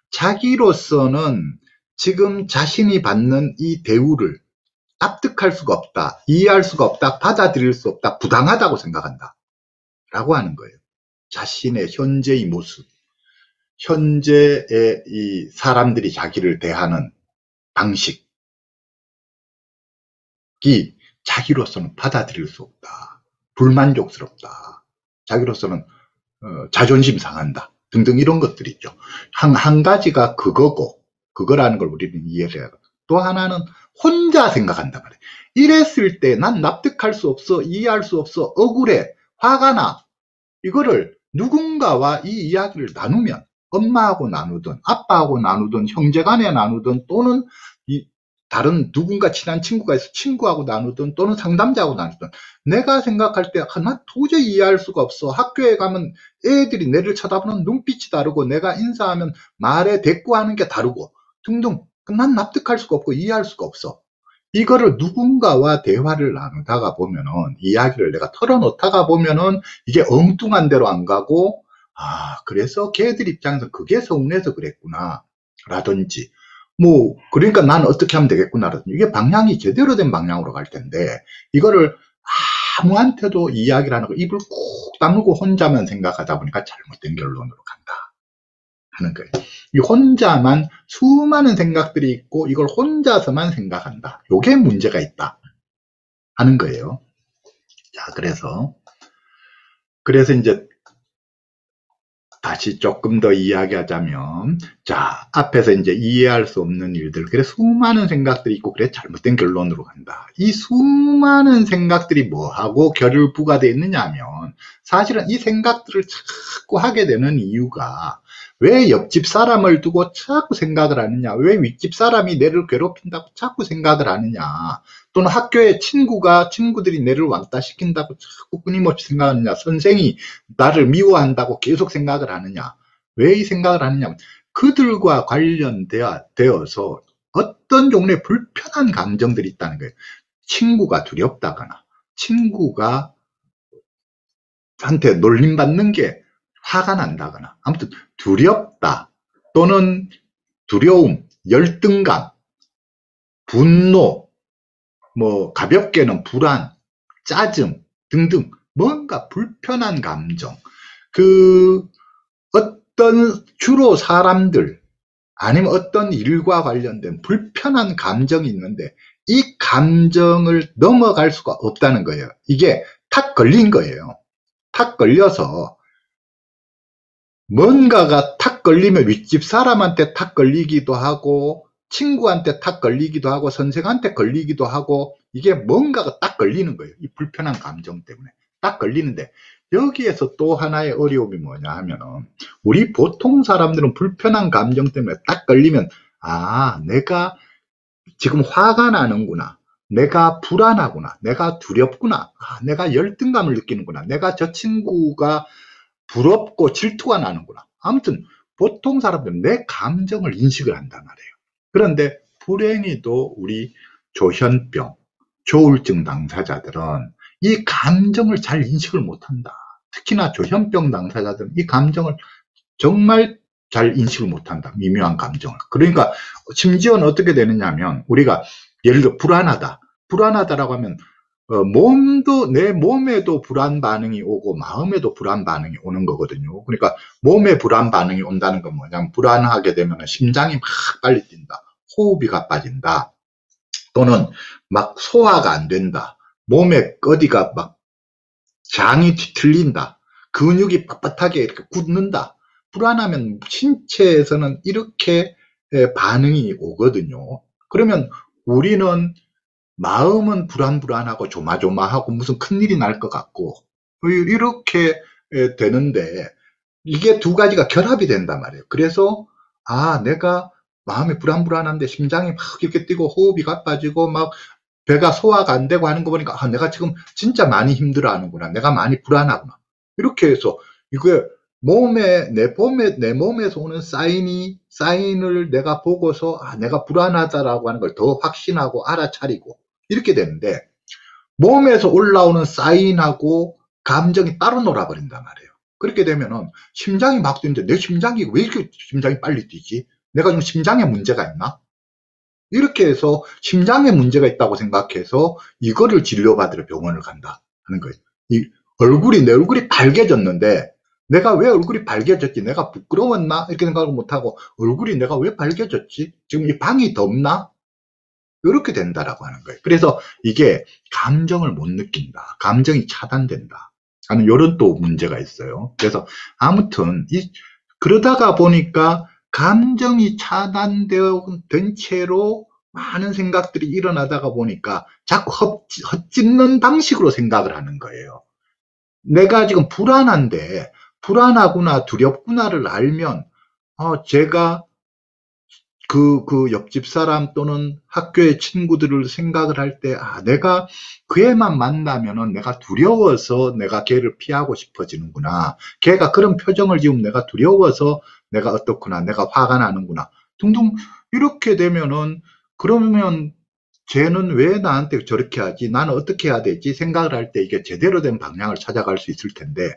자기로서는 지금 자신이 받는 이 대우를 납득할 수가 없다, 이해할 수가 없다, 받아들일 수 없다, 부당하다고 생각한다 라고 하는 거예요. 자신의 현재의 모습, 현재의 이 사람들이 자기를 대하는 방식이 자기로서는 받아들일 수 없다, 불만족스럽다, 자기로서는 어, 자존심 상한다 등등 이런 것들이 있죠. 한, 한 가지가 그거고 그거라는 걸 우리는 이해를 해야 하고 또 하나는 혼자 생각한단 말이에요. 이랬을 때 난 납득할 수 없어, 이해할 수 없어, 억울해, 화가 나. 이거를 누군가와 이 이야기를 나누면 엄마하고 나누든 아빠하고 나누든 형제간에 나누든 또는 이 다른 누군가 친한 친구가 있어 친구하고 나누든 또는 상담자하고 나누든 내가 생각할 때 아, 난 도저히 이해할 수가 없어. 학교에 가면 애들이 내를 쳐다보는 눈빛이 다르고 내가 인사하면 말에 대꾸하는 게 다르고 등등 난 납득할 수가 없고 이해할 수가 없어. 이거를 누군가와 대화를 나누다가 보면은 이야기를 내가 털어놓다가 보면은 이게 엉뚱한 데로 안 가고 아 그래서 걔들 입장에서 그게 서운해서 그랬구나 라든지 뭐 그러니까 난 어떻게 하면 되겠구나 라든지 이게 방향이 제대로 된 방향으로 갈 텐데 이거를 아무한테도 이야기를 하는 거 입을 꾹 다물고 혼자만 생각하다 보니까 잘못된 결론으로 간다 하는 거예요. 이 혼자만 수많은 생각들이 있고 이걸 혼자서만 생각한다. 요게 문제가 있다 하는 거예요. 자, 그래서 그래서 이제 다시 조금 더 이야기하자면 자, 앞에서 이제 이해할 수 없는 일들 그래 수많은 생각들이 있고 그래 잘못된 결론으로 간다. 이 수많은 생각들이 뭐하고 결부가 되어 있느냐 하면 사실은 이 생각들을 자꾸 하게 되는 이유가 왜 옆집 사람을 두고 자꾸 생각을 하느냐, 왜 윗집 사람이 내를 괴롭힌다고 자꾸 생각을 하느냐, 또는 학교에 친구가 친구들이 내를 왕따 시킨다고 자꾸 끊임없이 생각하느냐, 선생이 나를 미워한다고 계속 생각을 하느냐, 왜 이 생각을 하느냐, 그들과 관련되어서 어떤 종류의 불편한 감정들이 있다는 거예요. 친구가 두렵다거나 친구가 한테 놀림받는 게 화가 난다거나 아무튼 두렵다 또는 두려움, 열등감, 분노, 뭐 가볍게는 불안, 짜증 등등 뭔가 불편한 감정 그 어떤 주로 사람들 아니면 어떤 일과 관련된 불편한 감정이 있는데 이 감정을 넘어갈 수가 없다는 거예요. 이게 탁 걸린 거예요. 탁 걸려서 뭔가가 탁 걸리면 윗집 사람한테 탁 걸리기도 하고 친구한테 탁 걸리기도 하고 선생한테 걸리기도 하고 이게 뭔가가 딱 걸리는 거예요. 이 불편한 감정 때문에 딱 걸리는데 여기에서 또 하나의 어려움이 뭐냐 하면은 우리 보통 사람들은 불편한 감정 때문에 딱 걸리면 아 내가 지금 화가 나는구나, 내가 불안하구나, 내가 두렵구나, 아, 내가 열등감을 느끼는구나, 내가 저 친구가 부럽고 질투가 나는구나. 아무튼 보통 사람들은 내 감정을 인식을 한단 말이에요. 그런데 불행히도 우리 조현병, 조울증 당사자들은 이 감정을 잘 인식을 못한다. 특히나 조현병 당사자들은 이 감정을 정말 잘 인식을 못한다. 미묘한 감정을. 그러니까 심지어는 어떻게 되느냐 하면 우리가 예를 들어 불안하다. 불안하다라고 하면 어, 몸도 내 몸에도 불안 반응이 오고 마음에도 불안 반응이 오는 거거든요. 그러니까 몸에 불안 반응이 온다는 건 뭐냐면 불안하게 되면 심장이 막 빨리 뛴다. 호흡이 가빠진다. 또는 막 소화가 안 된다. 몸에 어디가 막 장이 뒤틀린다. 근육이 빳빳하게 이렇게 굳는다. 불안하면 신체에서는 이렇게 반응이 오거든요. 그러면 우리는 마음은 불안불안하고 조마조마하고 무슨 큰일이 날 것 같고 이렇게 되는데 이게 두 가지가 결합이 된단 말이에요. 그래서 아 내가 마음이 불안불안한데 심장이 막 이렇게 뛰고 호흡이 가빠지고 막 배가 소화가 안 되고 하는 거 보니까 아 내가 지금 진짜 많이 힘들어 하는구나, 내가 많이 불안하구나, 이렇게 해서 이게 몸에 내 몸에 내 몸에서 오는 사인이 사인을 내가 보고서 아 내가 불안하다라고 하는 걸 더 확신하고 알아차리고 이렇게 되는데 몸에서 올라오는 사인하고 감정이 따로 놀아버린단 말이에요. 그렇게 되면은 심장이 막 뛰는데 내 심장이 왜 이렇게 심장이 빨리 뛰지? 내가 지금 심장에 문제가 있나? 이렇게 해서 심장에 문제가 있다고 생각해서 이거를 진료받으러 병원을 간다 하는 거예요. 이 얼굴이 내 얼굴이 밝아졌는데 내가 왜 얼굴이 밝아졌지? 내가 부끄러웠나? 이렇게 생각을 못하고 얼굴이 내가 왜 밝아졌지? 지금 이 방이 덥나? 이렇게 된다라고 하는 거예요. 그래서 이게 감정을 못 느낀다. 감정이 차단된다 하는 이런 또 문제가 있어요. 그래서 아무튼 이 그러다가 보니까 감정이 차단된 채로 많은 생각들이 일어나다가 보니까 자꾸 헛짓는 방식으로 생각을 하는 거예요. 내가 지금 불안한데 불안하구나 두렵구나를 알면 어, 제가 그, 그 옆집 사람 또는 학교의 친구들을 생각을 할 때, 아, 내가 그 애만 만나면은 내가 두려워서 내가 걔를 피하고 싶어지는구나. 걔가 그런 표정을 지으면 내가 두려워서 내가 어떻구나. 내가 화가 나는구나. 등등, 이렇게 되면은, 그러면 쟤는 왜 나한테 저렇게 하지? 나는 어떻게 해야 되지? 생각을 할 때 이게 제대로 된 방향을 찾아갈 수 있을 텐데,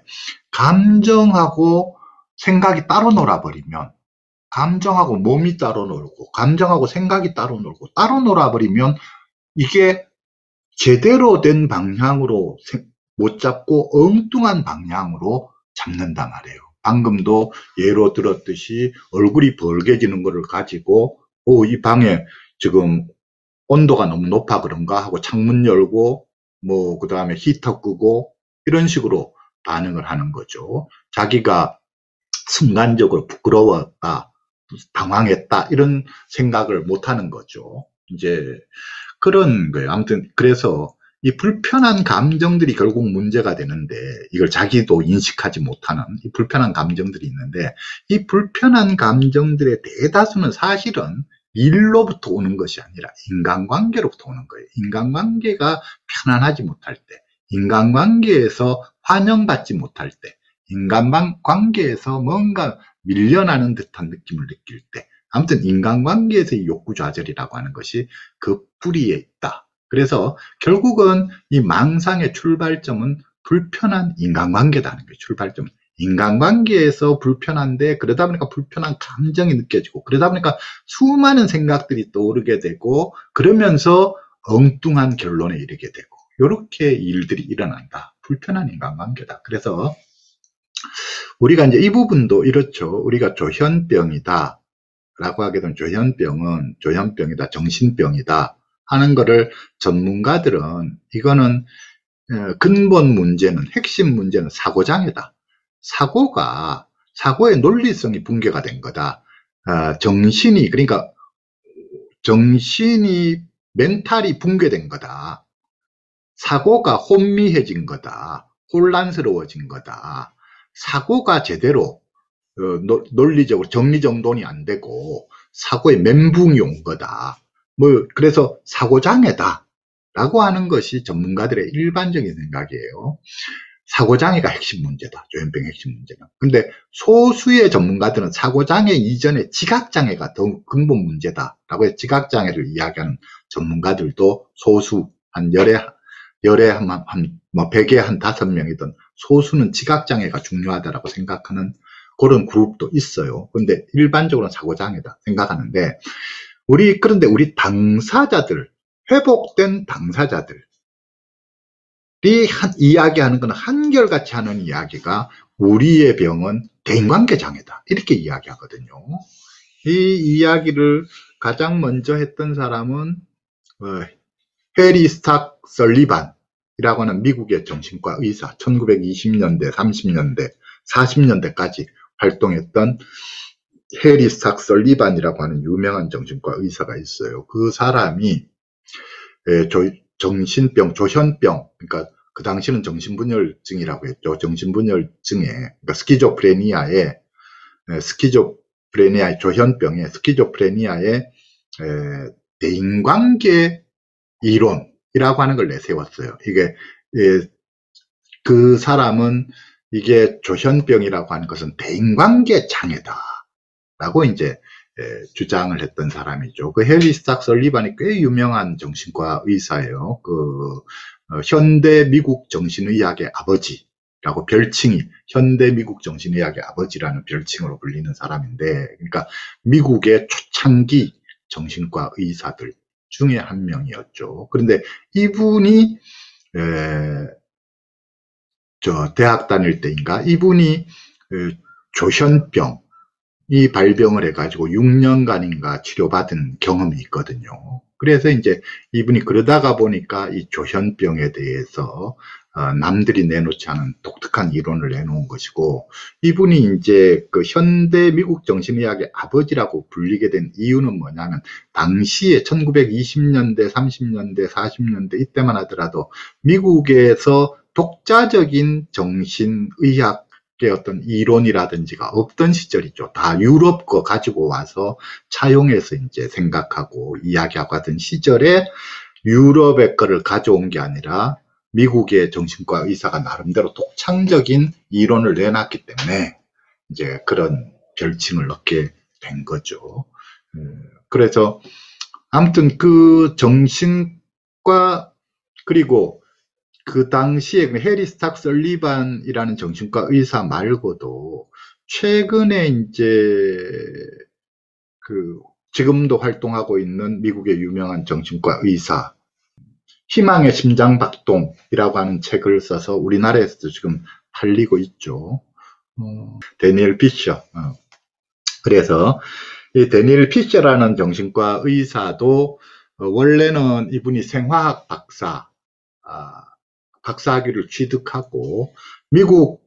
감정하고 생각이 따로 놀아버리면, 감정하고 몸이 따로 놀고 감정하고 생각이 따로 놀고 따로 놀아버리면 이게 제대로 된 방향으로 못 잡고 엉뚱한 방향으로 잡는단 말이에요. 방금도 예로 들었듯이 얼굴이 벌개지는 것을 가지고 오, 이 방에 지금 온도가 너무 높아 그런가 하고 창문 열고 뭐 그 다음에 히터 끄고 이런 식으로 반응을 하는 거죠. 자기가 순간적으로 부끄러웠다, 당황했다 이런 생각을 못하는 거죠. 이제 그런 거예요. 아무튼 그래서 이 불편한 감정들이 결국 문제가 되는데 이걸 자기도 인식하지 못하는 이 불편한 감정들이 있는데 이 불편한 감정들의 대다수는 사실은 일로부터 오는 것이 아니라 인간관계로부터 오는 거예요. 인간관계가 편안하지 못할 때, 인간관계에서 환영받지 못할 때, 인간관계에서 뭔가 밀려나는 듯한 느낌을 느낄 때, 아무튼 인간관계에서의 욕구좌절이라고 하는 것이 그 뿌리에 있다. 그래서 결국은 이 망상의 출발점은 불편한 인간관계다는 거예요. 출발점은 인간관계에서 불편한데 그러다 보니까 불편한 감정이 느껴지고 그러다 보니까 수많은 생각들이 떠오르게 되고 그러면서 엉뚱한 결론에 이르게 되고 이렇게 일들이 일어난다. 불편한 인간관계다. 그래서 우리가 이제 이 부분도 이렇죠. 우리가 조현병이다 라고 하게 되면 조현병은 조현병이다, 정신병이다 하는 거를 전문가들은 이거는 근본 문제는, 핵심 문제는 사고장애다. 사고가, 사고의 논리성이 붕괴가 된 거다. 어, 정신이, 그러니까 정신이, 멘탈이 붕괴된 거다. 사고가 혼미해진 거다. 혼란스러워진 거다. 사고가 제대로 어, 노, 논리적으로 정리정돈이 안 되고 사고에 멘붕이 온 거다. 뭐 그래서 사고장애다 라고 하는 것이 전문가들의 일반적인 생각이에요. 사고장애가 핵심 문제다. 조현병의 핵심 문제는. 근데 소수의 전문가들은 사고장애 이전에 지각장애가 더 근본 문제다라고 해서 지각장애를 이야기하는 전문가들도 소수, 한 열에, 열에 한, 한, 뭐, 백에 한 다섯 명이든 소수는 지각장애가 중요하다라고 생각하는 그런 그룹도 있어요. 근데 일반적으로는 사고장애다 생각하는데, 우리, 그런데 우리 당사자들, 회복된 당사자들, 이 한, 이야기하는 것은 한결같이 하는 이야기가 우리의 병은 대인관계 장애다. 이렇게 이야기하거든요. 이 이야기를 가장 먼저 했던 사람은 어, 해리 스탁 설리반이라고 하는 미국의 정신과 의사, 천구백이십 년대, 삼십 년대, 사십 년대까지 활동했던 해리 스탁 설리반이라고 하는 유명한 정신과 의사가 있어요. 그 사람이 조, 정신병, 조현병, 그러니까 그 당시는 정신분열증이라고 했죠. 정신분열증에, 그러니까 스키조프레니아의, 스키조프레니아의 조현병의 스키조프레니아의 대인관계 이론이라고 하는 걸 내세웠어요. 이게, 그 사람은 이게 조현병이라고 하는 것은 대인관계 장애다. 라고 이제 주장을 했던 사람이죠. 그 해리 스탁 설리반이 꽤 유명한 정신과 의사예요. 그 어, 현대 미국 정신의학의 아버지라고 별칭이, 현대 미국 정신의학의 아버지라는 별칭으로 불리는 사람인데, 그러니까 미국의 초창기 정신과 의사들 중에 한 명이었죠. 그런데 이분이 에, 저 대학 다닐 때인가 이분이 에, 조현병 이 발병을 해가지고 육 년간인가 치료받은 경험이 있거든요. 그래서 이제 이분이 그러다가 보니까 이 조현병에 대해서 어, 남들이 내놓지 않은 독특한 이론을 내놓은 것이고, 이분이 이제 그 현대 미국 정신의학의 아버지라고 불리게 된 이유는 뭐냐면, 당시에 천구백이십 년대, 삼십 년대, 사십 년대 이때만 하더라도 미국에서 독자적인 정신의학 어떤 이론이라든지가 없던 시절이죠. 다 유럽 거 가지고 와서 차용해서 이제 생각하고 이야기하고 하던 시절에 유럽의 거를 가져온 게 아니라 미국의 정신과 의사가 나름대로 독창적인 이론을 내놨기 때문에 이제 그런 별칭을 얻게 된 거죠. 그래서 아무튼 그 정신과, 그리고 그 당시에 해리 스탁 설리반이라는 정신과 의사 말고도 최근에 이제 그 지금도 활동하고 있는 미국의 유명한 정신과 의사, 희망의 심장박동이라고 하는 책을 써서 우리나라에서도 지금 팔리고 있죠. 어, 데니엘 피셔. 어. 그래서 이 데니엘 피셔라는 정신과 의사도 어, 원래는 이분이 생화학 박사, 아, 박사학위를 취득하고 미국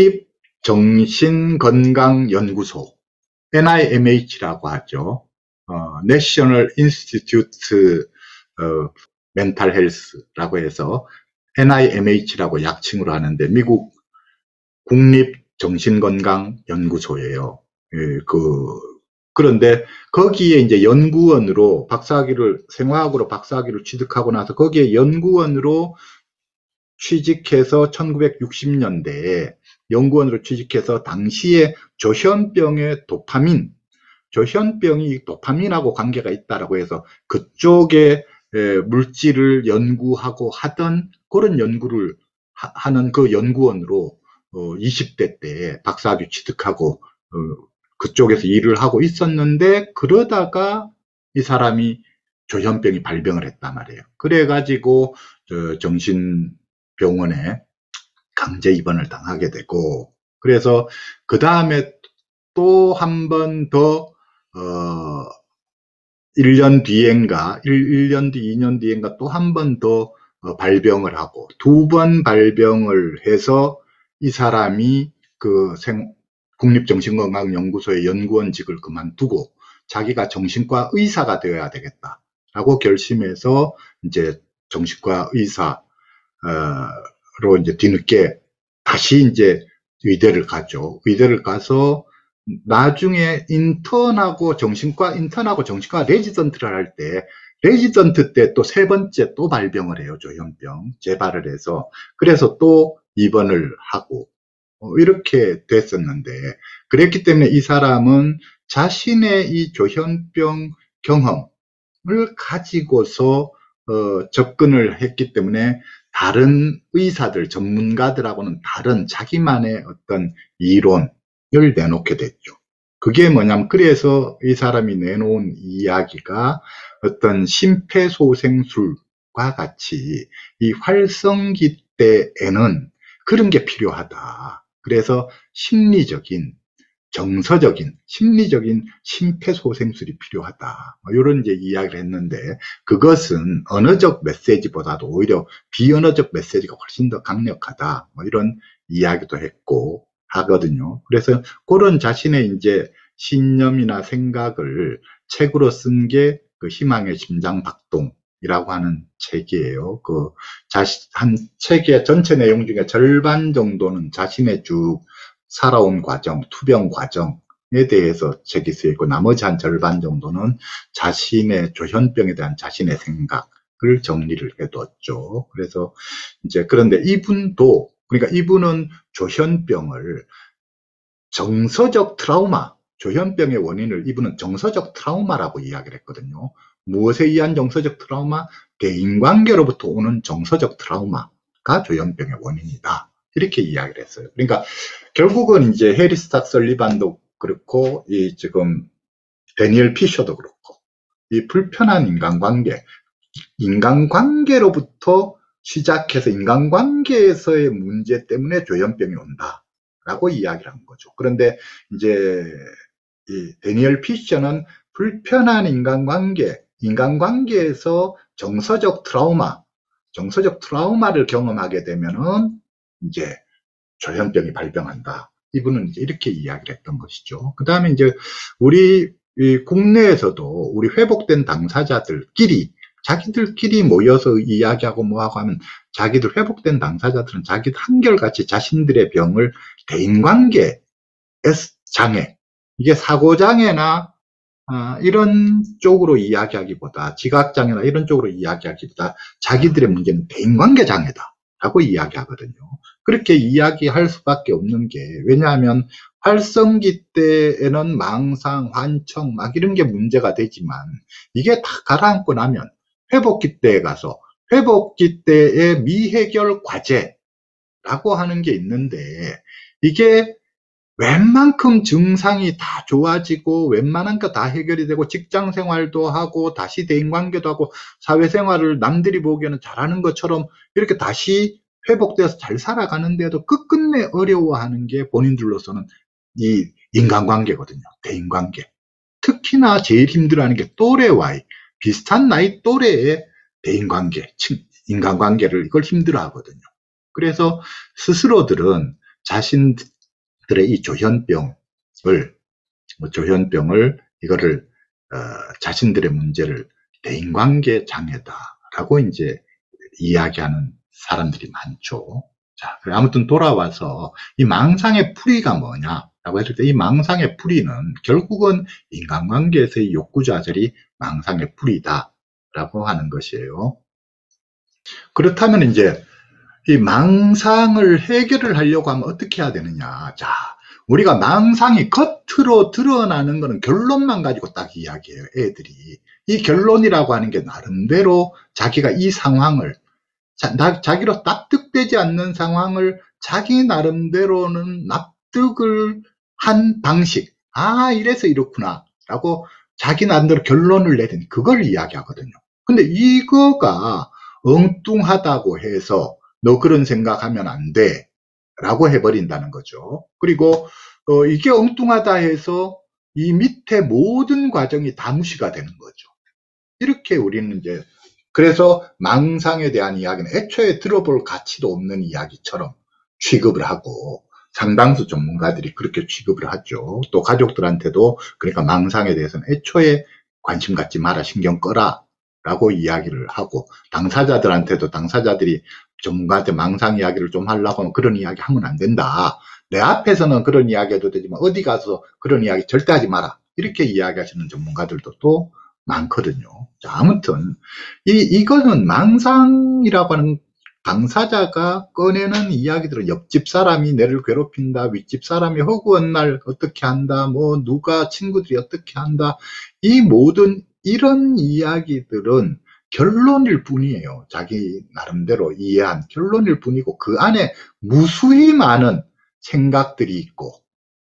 국립정신건강연구소 엔 아이 엠 에이치라고 하죠. 어, National Institute of Mental Health라고 해서 엔 아이 엠 에이치라고 약칭으로 하는데 미국 국립정신건강연구소예요. 예, 그 그런데 거기에 이제 연구원으로 박사학위를, 생화학으로 박사학위를 취득하고 나서 거기에 연구원으로 취직해서 천구백육십 년대에 연구원으로 취직해서 당시에 조현병의 도파민, 조현병이 도파민하고 관계가 있다라고 해서 그쪽에 물질을 연구하고 하던 그런 연구를 하는 그 연구원으로 이십 대 때 박사학위 취득하고 그쪽에서 일을 하고 있었는데, 그러다가 이 사람이 조현병이 발병을 했단 말이에요. 그래가지고 정신 병원에 강제 입원을 당하게 되고, 그래서 그 다음에 또 한 번 더 어, 일 년 뒤엔가 일 년 뒤, 이 년 뒤엔가 또 한 번 더 발병을 하고 두 번 발병을 해서 이 사람이 그 생, 국립정신건강연구소의 연구원직을 그만두고 자기가 정신과 의사가 되어야 되겠다라고 결심해서 이제 정신과 의사로 이제 뒤늦게 다시 이제 의대를 가죠. 의대를 가서 나중에 인턴하고 정신과 인턴하고 정신과 레지던트를 할 때 레지던트 때 또 세 번째 또 발병을 해요. 조현병 재발을 해서 그래서 또 입원을 하고 어, 이렇게 됐었는데 그랬기 때문에 이 사람은 자신의 이 조현병 경험을 가지고서 어, 접근을 했기 때문에 다른 의사들 전문가들하고는 다른 자기만의 어떤 이론 을 내놓게 됐죠. 그게 뭐냐면 그래서 이 사람이 내놓은 이야기가 어떤 심폐소생술과 같이 이 활성기 때에는 그런 게 필요하다. 그래서 심리적인 정서적인 심리적인 심폐소생술이 필요하다. 뭐 이런 이제 이야기를 했는데 그것은 언어적 메시지보다도 오히려 비언어적 메시지가 훨씬 더 강력하다. 뭐 이런 이야기도 했고 하거든요. 그래서 그런 자신의 이제 신념이나 생각을 책으로 쓴 게 그 희망의 심장박동이라고 하는 책이에요. 그 자신 한 책의 전체 내용 중에 절반 정도는 자신의 쭉 살아온 과정, 투병 과정에 대해서 책이 쓰여 있고 나머지 한 절반 정도는 자신의 조현병에 대한 자신의 생각을 정리를 해뒀죠. 그래서 이제 그런데 이분도 그러니까 이분은 조현병을 정서적 트라우마, 조현병의 원인을 이분은 정서적 트라우마라고 이야기를 했거든요. 무엇에 의한 정서적 트라우마? 대인관계로부터 오는 정서적 트라우마가 조현병의 원인이다. 이렇게 이야기를 했어요. 그러니까 결국은 이제 해리 스탁 설리반도 그렇고 이 지금 데니엘 피셔도 그렇고 이 불편한 인간관계, 인간관계로부터 시작해서 인간관계에서의 문제 때문에 조현병이 온다라고 이야기를 한 거죠. 그런데 이제 이 데니엘 피셔는 불편한 인간관계, 인간관계에서 정서적 트라우마, 정서적 트라우마를 경험하게 되면은 이제 조현병이 발병한다. 이분은 이제 이렇게 이야기를 했던 것이죠. 그 다음에 이제 우리 국내에서도 우리 회복된 당사자들끼리 자기들끼리 모여서 이야기하고 뭐하고 하면 자기들 회복된 당사자들은 자기 한결같이 자신들의 병을 대인관계 장애, 이게 사고장애나 어, 이런 쪽으로 이야기하기보다 지각장애나 이런 쪽으로 이야기하기보다 자기들의 문제는 대인관계 장애다 라고 이야기하거든요. 그렇게 이야기할 수밖에 없는 게 왜냐하면 활성기 때에는 망상, 환청 막 이런 게 문제가 되지만 이게 다 가라앉고 나면 회복기 때에 가서 회복기 때의 미해결 과제라고 하는 게 있는데 이게 웬만큼 증상이 다 좋아지고 웬만한 거 다 해결이 되고 직장 생활도 하고 다시 대인관계도 하고 사회생활을 남들이 보기에는 잘하는 것처럼 이렇게 다시 회복돼서 잘 살아가는데도 끝끝내 어려워하는 게 본인들로서는 이 인간관계거든요. 대인관계. 특히나 제일 힘들어하는 게 또래와의 비슷한 나이 또래의 대인관계, 인간관계를 이걸 힘들어하거든요. 그래서 스스로들은 자신들의 이 조현병을 조현병을 이거를 어, 자신들의 문제를 대인관계 장애다라고 이제 이야기하는 사람들이 많죠. 자, 아무튼 돌아와서 이 망상의 풀이가 뭐냐라고 했을 때 이 망상의 풀이는 결국은 인간관계에서의 욕구좌절이 망상의 풀이다라고 하는 것이에요. 그렇다면 이제 이 망상을 해결을 하려고 하면 어떻게 해야 되느냐. 자, 우리가 망상이 겉으로 드러나는 거는 결론만 가지고 딱 이야기해요. 애들이. 이 결론이라고 하는 게 나름대로 자기가 이 상황을 자, 나, 자기로 납득되지 않는 상황을 자기 나름대로는 납득을 한 방식. 아, 이래서 이렇구나. 라고 자기 나름대로 결론을 내린 그걸 이야기하거든요. 근데 이거가 엉뚱하다고 해서 너 그런 생각하면 안 돼. 라고 해버린다는 거죠. 그리고 어, 이게 엉뚱하다 해서 이 밑에 모든 과정이 다 무시가 되는 거죠. 이렇게 우리는 이제 그래서 망상에 대한 이야기는 애초에 들어볼 가치도 없는 이야기처럼 취급을 하고 상당수 전문가들이 그렇게 취급을 하죠. 또 가족들한테도 그러니까 망상에 대해서는 애초에 관심 갖지 마라, 신경 꺼라 라고 이야기를 하고 당사자들한테도 당사자들이 전문가한테 망상 이야기를 좀 하려고 하면 그런 이야기 하면 안 된다. 내 앞에서는 그런 이야기 해도 되지만 어디 가서 그런 이야기 절대 하지 마라. 이렇게 이야기하시는 전문가들도 또 많거든요. 자, 아무튼 이, 이거는 망상이라고 하는 당사자가 꺼내는 이야기들은 옆집 사람이 내를 괴롭힌다, 윗집 사람이 허구한 날 어떻게 한다, 뭐 누가 친구들이 어떻게 한다, 이 모든 이런 이야기들은 결론일 뿐이에요. 자기 나름대로 이해한 결론일 뿐이고 그 안에 무수히 많은 생각들이 있고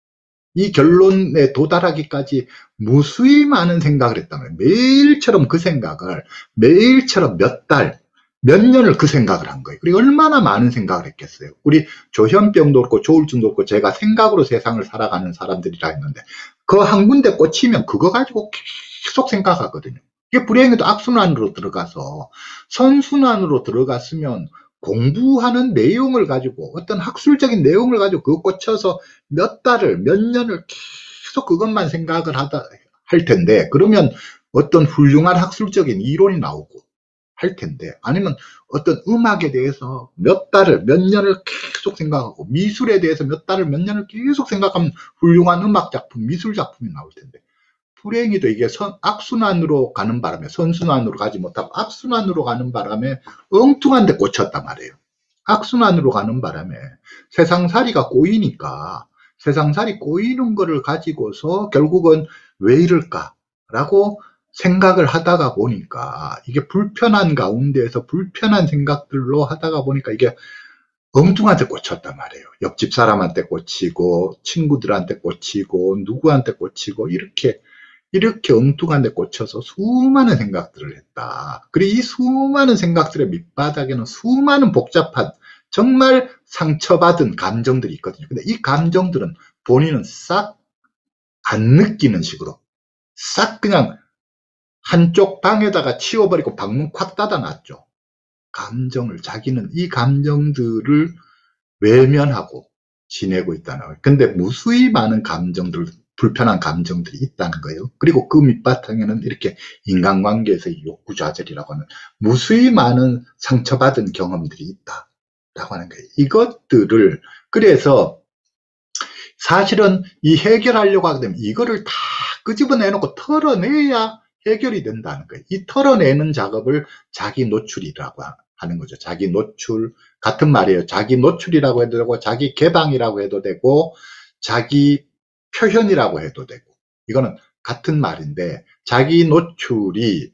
이 결론에 도달하기까지 무수히 많은 생각을 했다면 매일처럼 그 생각을 매일처럼 몇 달, 몇 년을 그 생각을 한 거예요. 그리고 얼마나 많은 생각을 했겠어요. 우리 조현병도 그렇고 조울증도 그렇고 제가 생각으로 세상을 살아가는 사람들이라 했는데 그 한 군데 꽂히면 그거 가지고 계속 생각하거든요. 이게 불행히도 악순환으로 들어가서 선순환으로 들어갔으면 공부하는 내용을 가지고 어떤 학술적인 내용을 가지고 그거 꽂혀서 몇 달을 몇 년을 계속 그것만 생각을 하다 할 텐데 그러면 어떤 훌륭한 학술적인 이론이 나오고 할 텐데 아니면 어떤 음악에 대해서 몇 달을 몇 년을 계속 생각하고 미술에 대해서 몇 달을 몇 년을 계속 생각하면 훌륭한 음악 작품 미술 작품이 나올 텐데 불행히도 이게 선, 악순환으로 가는 바람에 선순환으로 가지 못하고 악순환으로 가는 바람에 엉뚱한 데 꽂혔단 말이에요. 악순환으로 가는 바람에 세상살이가 꼬이니까 세상살이 꼬이는 거를 가지고서 결국은 왜 이럴까 라고 생각을 하다가 보니까 이게 불편한 가운데에서 불편한 생각들로 하다가 보니까 이게 엉뚱한 데 꽂혔단 말이에요. 옆집 사람한테 꽂히고 친구들한테 꽂히고 누구한테 꽂히고 이렇게 이렇게 엉뚱한 데 꽂혀서 수많은 생각들을 했다. 그리고 이 수많은 생각들의 밑바닥에는 수많은 복잡한 정말 상처받은 감정들이 있거든요. 근데 이 감정들은 본인은 싹 안 느끼는 식으로 싹 그냥 한쪽 방에다가 치워버리고 방문 콱 닫아놨죠. 감정을 자기는 이 감정들을 외면하고 지내고 있다는 거예요. 근데 무수히 많은 감정들 불편한 감정들이 있다는 거예요. 그리고 그 밑바탕에는 이렇게 인간관계에서의 욕구좌절이라고 하는 무수히 많은 상처받은 경험들이 있다라고 하는 거예요. 이것들을 그래서 사실은 이 해결하려고 하게 되면 이거를 다 끄집어내놓고 털어내야 해결이 된다는 거예요. 이 털어내는 작업을 자기 노출이라고 하는 거죠. 자기 노출 같은 말이에요. 자기 노출이라고 해도 되고 자기 개방이라고 해도 되고 자기 표현이라고 해도 되고 이거는 같은 말인데 자기 노출이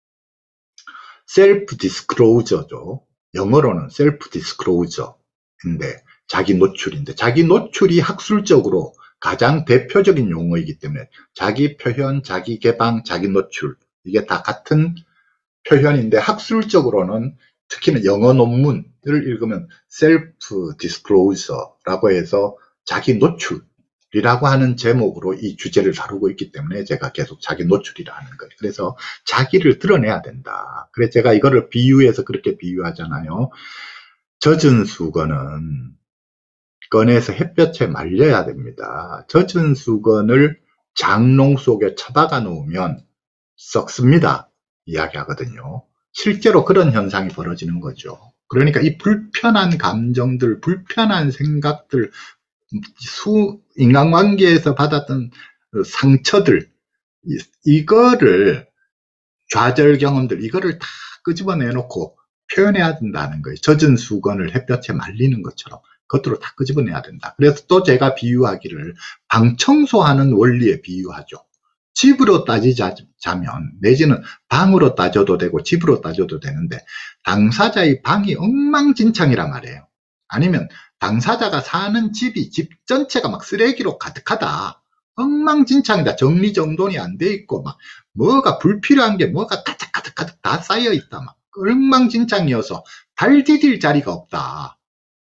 셀프 디스클로저죠. 영어로는 셀프 디스클로저인데 자기 노출인데 자기 노출이 학술적으로 가장 대표적인 용어이기 때문에 자기 표현, 자기 개방, 자기 노출 이게 다 같은 표현인데 학술적으로는 특히는 영어 논문을 읽으면 셀프 디스클로저라고 해서 자기 노출이라고 하는 제목으로 이 주제를 다루고 있기 때문에 제가 계속 자기 노출이라 하는 거예요. 그래서 자기를 드러내야 된다. 그래서 제가 이거를 비유해서 그렇게 비유하잖아요. 젖은 수건은 꺼내서 햇볕에 말려야 됩니다. 젖은 수건을 장롱 속에 처박아 놓으면 썩습니다. 이야기하거든요. 실제로 그런 현상이 벌어지는 거죠. 그러니까 이 불편한 감정들, 불편한 생각들, 수, 인간관계에서 받았던 상처들, 이, 이거를 좌절 경험들, 이거를 다 끄집어내놓고 표현해야 된다는 거예요. 젖은 수건을 햇볕에 말리는 것처럼 그것들을 다 끄집어내야 된다. 그래서 또 제가 비유하기를 방 청소하는 원리에 비유하죠. 집으로 따지자면 내지는 방으로 따져도 되고 집으로 따져도 되는데 당사자의 방이 엉망진창이란 말이에요. 아니면 당사자가 사는 집이 집 전체가 막 쓰레기로 가득하다. 엉망진창이다. 정리정돈이 안 돼 있고 막 뭐가 불필요한 게 뭐가 가득가득가득 다 쌓여 있다. 막 엉망진창이어서 발 디딜 자리가 없다.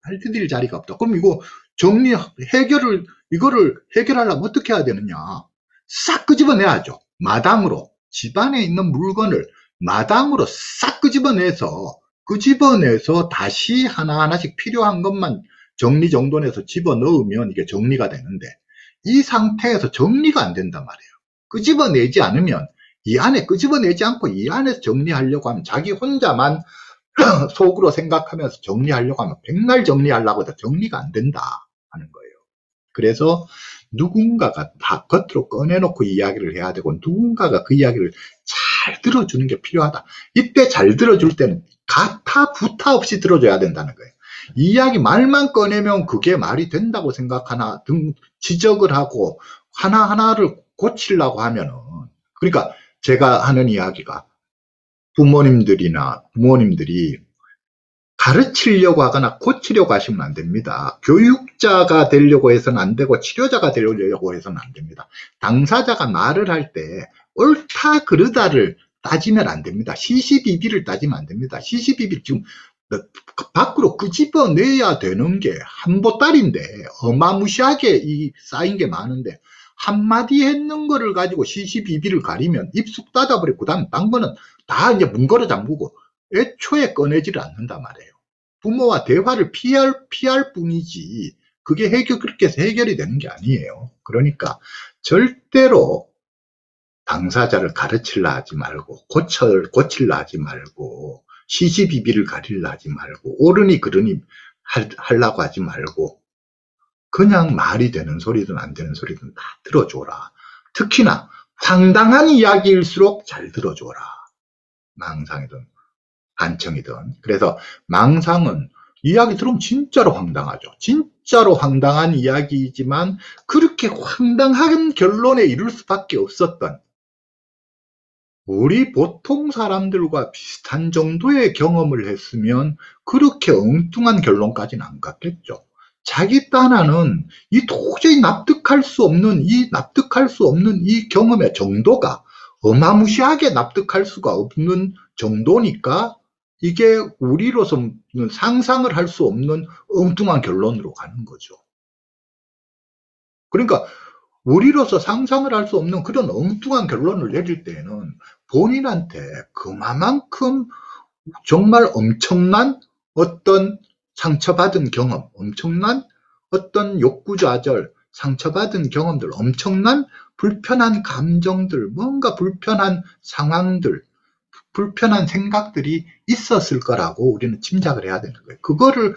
말드릴 자리가 없다. 그럼 이거 정리, 해결을, 이거를 해결하려면 어떻게 해야 되느냐. 싹 끄집어내야죠. 마당으로. 집안에 있는 물건을 마당으로 싹 끄집어내서, 끄집어내서 다시 하나하나씩 필요한 것만 정리정돈해서 집어넣으면 이게 정리가 되는데, 이 상태에서 정리가 안 된단 말이에요. 끄집어내지 않으면, 이 안에 끄집어내지 않고 이 안에서 정리하려고 하면 자기 혼자만 속으로 생각하면서 정리하려고 하면 백날 정리하려고 해도 정리가 안 된다 하는 거예요. 그래서 누군가가 다 겉으로 꺼내놓고 이야기를 해야 되고, 누군가가 그 이야기를 잘 들어주는 게 필요하다. 이때 잘 들어줄 때는 가타 부타 없이 들어줘야 된다는 거예요. 이야기 말만 꺼내면 그게 말이 된다고 생각하나 등 지적을 하고 하나하나를 고치려고 하면은, 그러니까 제가 하는 이야기가, 부모님들이나 부모님들이 가르치려고 하거나 고치려고 하시면 안 됩니다. 교육자가 되려고 해서는 안 되고 치료자가 되려고 해서는 안 됩니다. 당사자가 말을 할 때 옳다 그르다를 따지면 안 됩니다. 시시비비를 따지면 안 됩니다. 시시비비 지금 밖으로 끄집어내야 되는 게 한보따리인데, 어마무시하게 이 쌓인 게 많은데, 한마디 했는 거를 가지고 시시비비를 가리면 입속 닫아버리고, 그 다음 딴 거는 다 이제 문거로 잠그고 애초에 꺼내지를 않는단 말이에요. 부모와 대화를 피할, 피할 뿐이지, 그게 해결, 그렇게 해서 해결이 되는 게 아니에요. 그러니까 절대로 당사자를 가르치려 하지 말고, 고쳐, 고치려 하지 말고, 시시비비를 가리려 하지 말고, 옳으니 그르니 하려고 하지 말고, 그냥 말이 되는 소리든 안 되는 소리든 다 들어줘라. 특히나 황당한 이야기일수록 잘 들어줘라. 망상이든 한청이든. 그래서 망상은 이야기 들으면 진짜로 황당하죠. 진짜로 황당한 이야기이지만 그렇게 황당한 결론에 이를 수밖에 없었던, 우리 보통 사람들과 비슷한 정도의 경험을 했으면 그렇게 엉뚱한 결론까지는 안 갔겠죠. 자기 딴하는 이 도저히 납득할 수 없는 이 납득할 수 없는 이 경험의 정도가 어마무시하게 납득할 수가 없는 정도니까 이게 우리로서는 상상을 할 수 없는 엉뚱한 결론으로 가는 거죠. 그러니까 우리로서 상상을 할 수 없는 그런 엉뚱한 결론을 내릴 때는 본인한테 그만큼 정말 엄청난 어떤 상처받은 경험, 엄청난 어떤 욕구좌절, 상처받은 경험들, 엄청난 불편한 감정들, 뭔가 불편한 상황들, 불편한 생각들이 있었을 거라고 우리는 짐작을 해야 되는 거예요. 그거를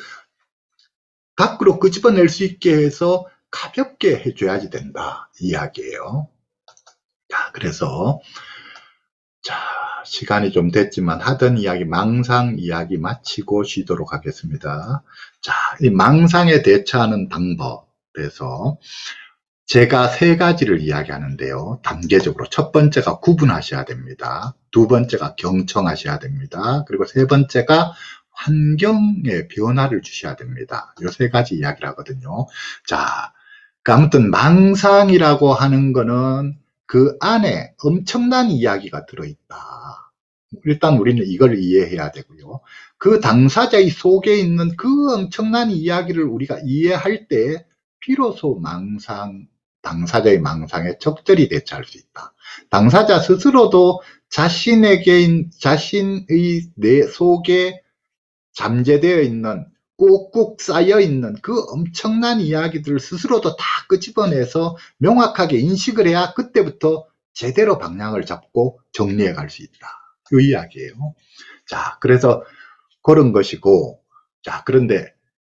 밖으로 끄집어낼 수 있게 해서 가볍게 해줘야지 된다, 이 이야기예요. 자, 그래서 자, 시간이 좀 됐지만 하던 이야기, 망상 이야기 마치고 쉬도록 하겠습니다. 자, 이 망상에 대처하는 방법에서 제가 세 가지를 이야기하는데요. 단계적으로 첫 번째가 구분하셔야 됩니다. 두 번째가 경청하셔야 됩니다. 그리고 세 번째가 환경의 변화를 주셔야 됩니다. 이 세 가지 이야기를 하거든요. 자, 아무튼 망상이라고 하는 거는 그 안에 엄청난 이야기가 들어있다. 일단 우리는 이걸 이해해야 되고요. 그 당사자의 속에 있는 그 엄청난 이야기를 우리가 이해할 때 비로소 망상, 당사자의 망상에 적절히 대처할 수 있다. 당사자 스스로도 자신에게, 자신의 내 속에 잠재되어 있는, 꾹꾹 쌓여있는 그 엄청난 이야기들을 스스로도 다 끄집어내서 명확하게 인식을 해야 그때부터 제대로 방향을 잡고 정리해 갈 수 있다. 이 이야기예요. 자, 그래서 그런 것이고, 자, 그런데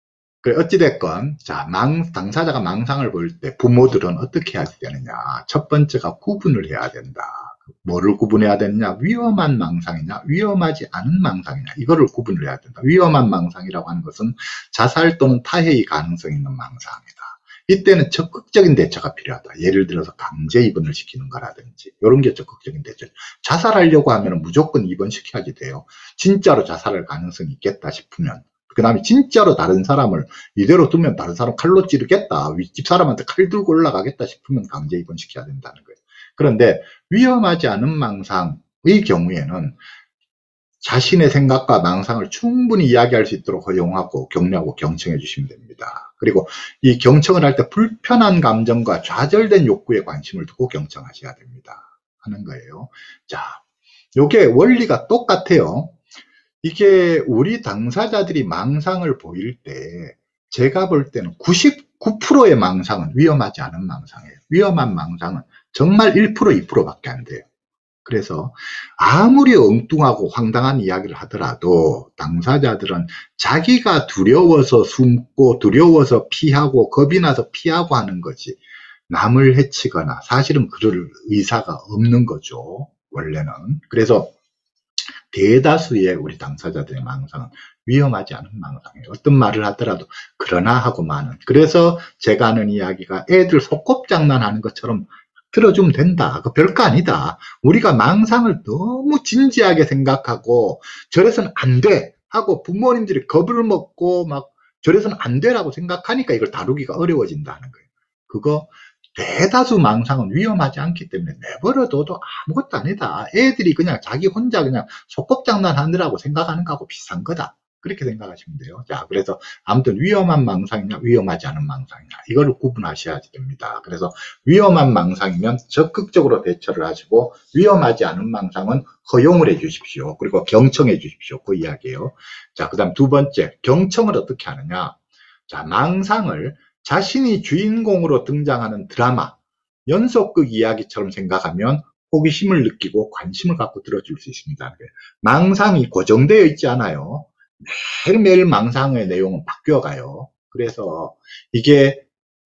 어찌됐건, 자, 망, 당사자가 망상을 볼 때 부모들은 어떻게 해야 되느냐. 첫 번째가 구분을 해야 된다. 뭐를 구분해야 되느냐? 위험한 망상이냐, 위험하지 않은 망상이냐, 이거를 구분을 해야 된다. 위험한 망상이라고 하는 것은 자살 또는 타해의 가능성이 있는 망상이다. 이때는 적극적인 대처가 필요하다. 예를 들어서 강제 입원을 시키는 거라든지 이런 게 적극적인 대처. 자살하려고 하면 무조건 입원시켜야지 돼요. 진짜로 자살할 가능성이 있겠다 싶으면, 그 다음에 진짜로 다른 사람을 이대로 두면 다른 사람 칼로 찌르겠다, 윗집 사람한테 칼 들고 올라가겠다 싶으면 강제 입원시켜야 된다는 거예요. 그런데 위험하지 않은 망상의 경우에는 자신의 생각과 망상을 충분히 이야기할 수 있도록 허용하고 격려하고 경청해 주시면 됩니다. 그리고 이 경청을 할 때 불편한 감정과 좌절된 욕구에 관심을 두고 경청하셔야 됩니다. 하는 거예요. 자, 요게 원리가 똑같아요. 이게 우리 당사자들이 망상을 보일 때 제가 볼 때는 구십구 퍼센트의 망상은 위험하지 않은 망상이에요. 위험한 망상은 정말 일 퍼센트, 이 퍼센트밖에 안 돼요. 그래서 아무리 엉뚱하고 황당한 이야기를 하더라도 당사자들은 자기가 두려워서 숨고 두려워서 피하고 겁이 나서 피하고 하는 거지 남을 해치거나 사실은 그럴 의사가 없는 거죠. 원래는. 그래서 대다수의 우리 당사자들의 망상은 위험하지 않은 망상이에요. 어떤 말을 하더라도 그러나 하고 마는. 그래서 제가 하는 이야기가 애들 소꿉장난하는 것처럼 들어주면 된다. 그 별거 아니다. 우리가 망상을 너무 진지하게 생각하고 저래서는 안 돼 하고 부모님들이 겁을 먹고 막 저래서는 안 돼라고 생각하니까 이걸 다루기가 어려워진다는 거예요. 그거 대다수 망상은 위험하지 않기 때문에 내버려둬도 아무것도 아니다. 애들이 그냥 자기 혼자 그냥 소꿉장난 하느라고 생각하는 거하고 비슷한 거다. 그렇게 생각하시면 돼요. 자, 그래서 아무튼 위험한 망상이냐 위험하지 않은 망상이냐 이걸 구분하셔야 됩니다. 그래서 위험한 망상이면 적극적으로 대처를 하시고 위험하지 않은 망상은 허용을 해 주십시오. 그리고 경청해 주십시오. 그 이야기예요. 자, 그 다음 두 번째, 경청을 어떻게 하느냐. 자, 망상을 자신이 주인공으로 등장하는 드라마, 연속극 이야기처럼 생각하면 호기심을 느끼고 관심을 갖고 들어줄 수 있습니다. 망상이 고정되어 있지 않아요. 매일매일 망상의 내용은 바뀌어가요. 그래서 이게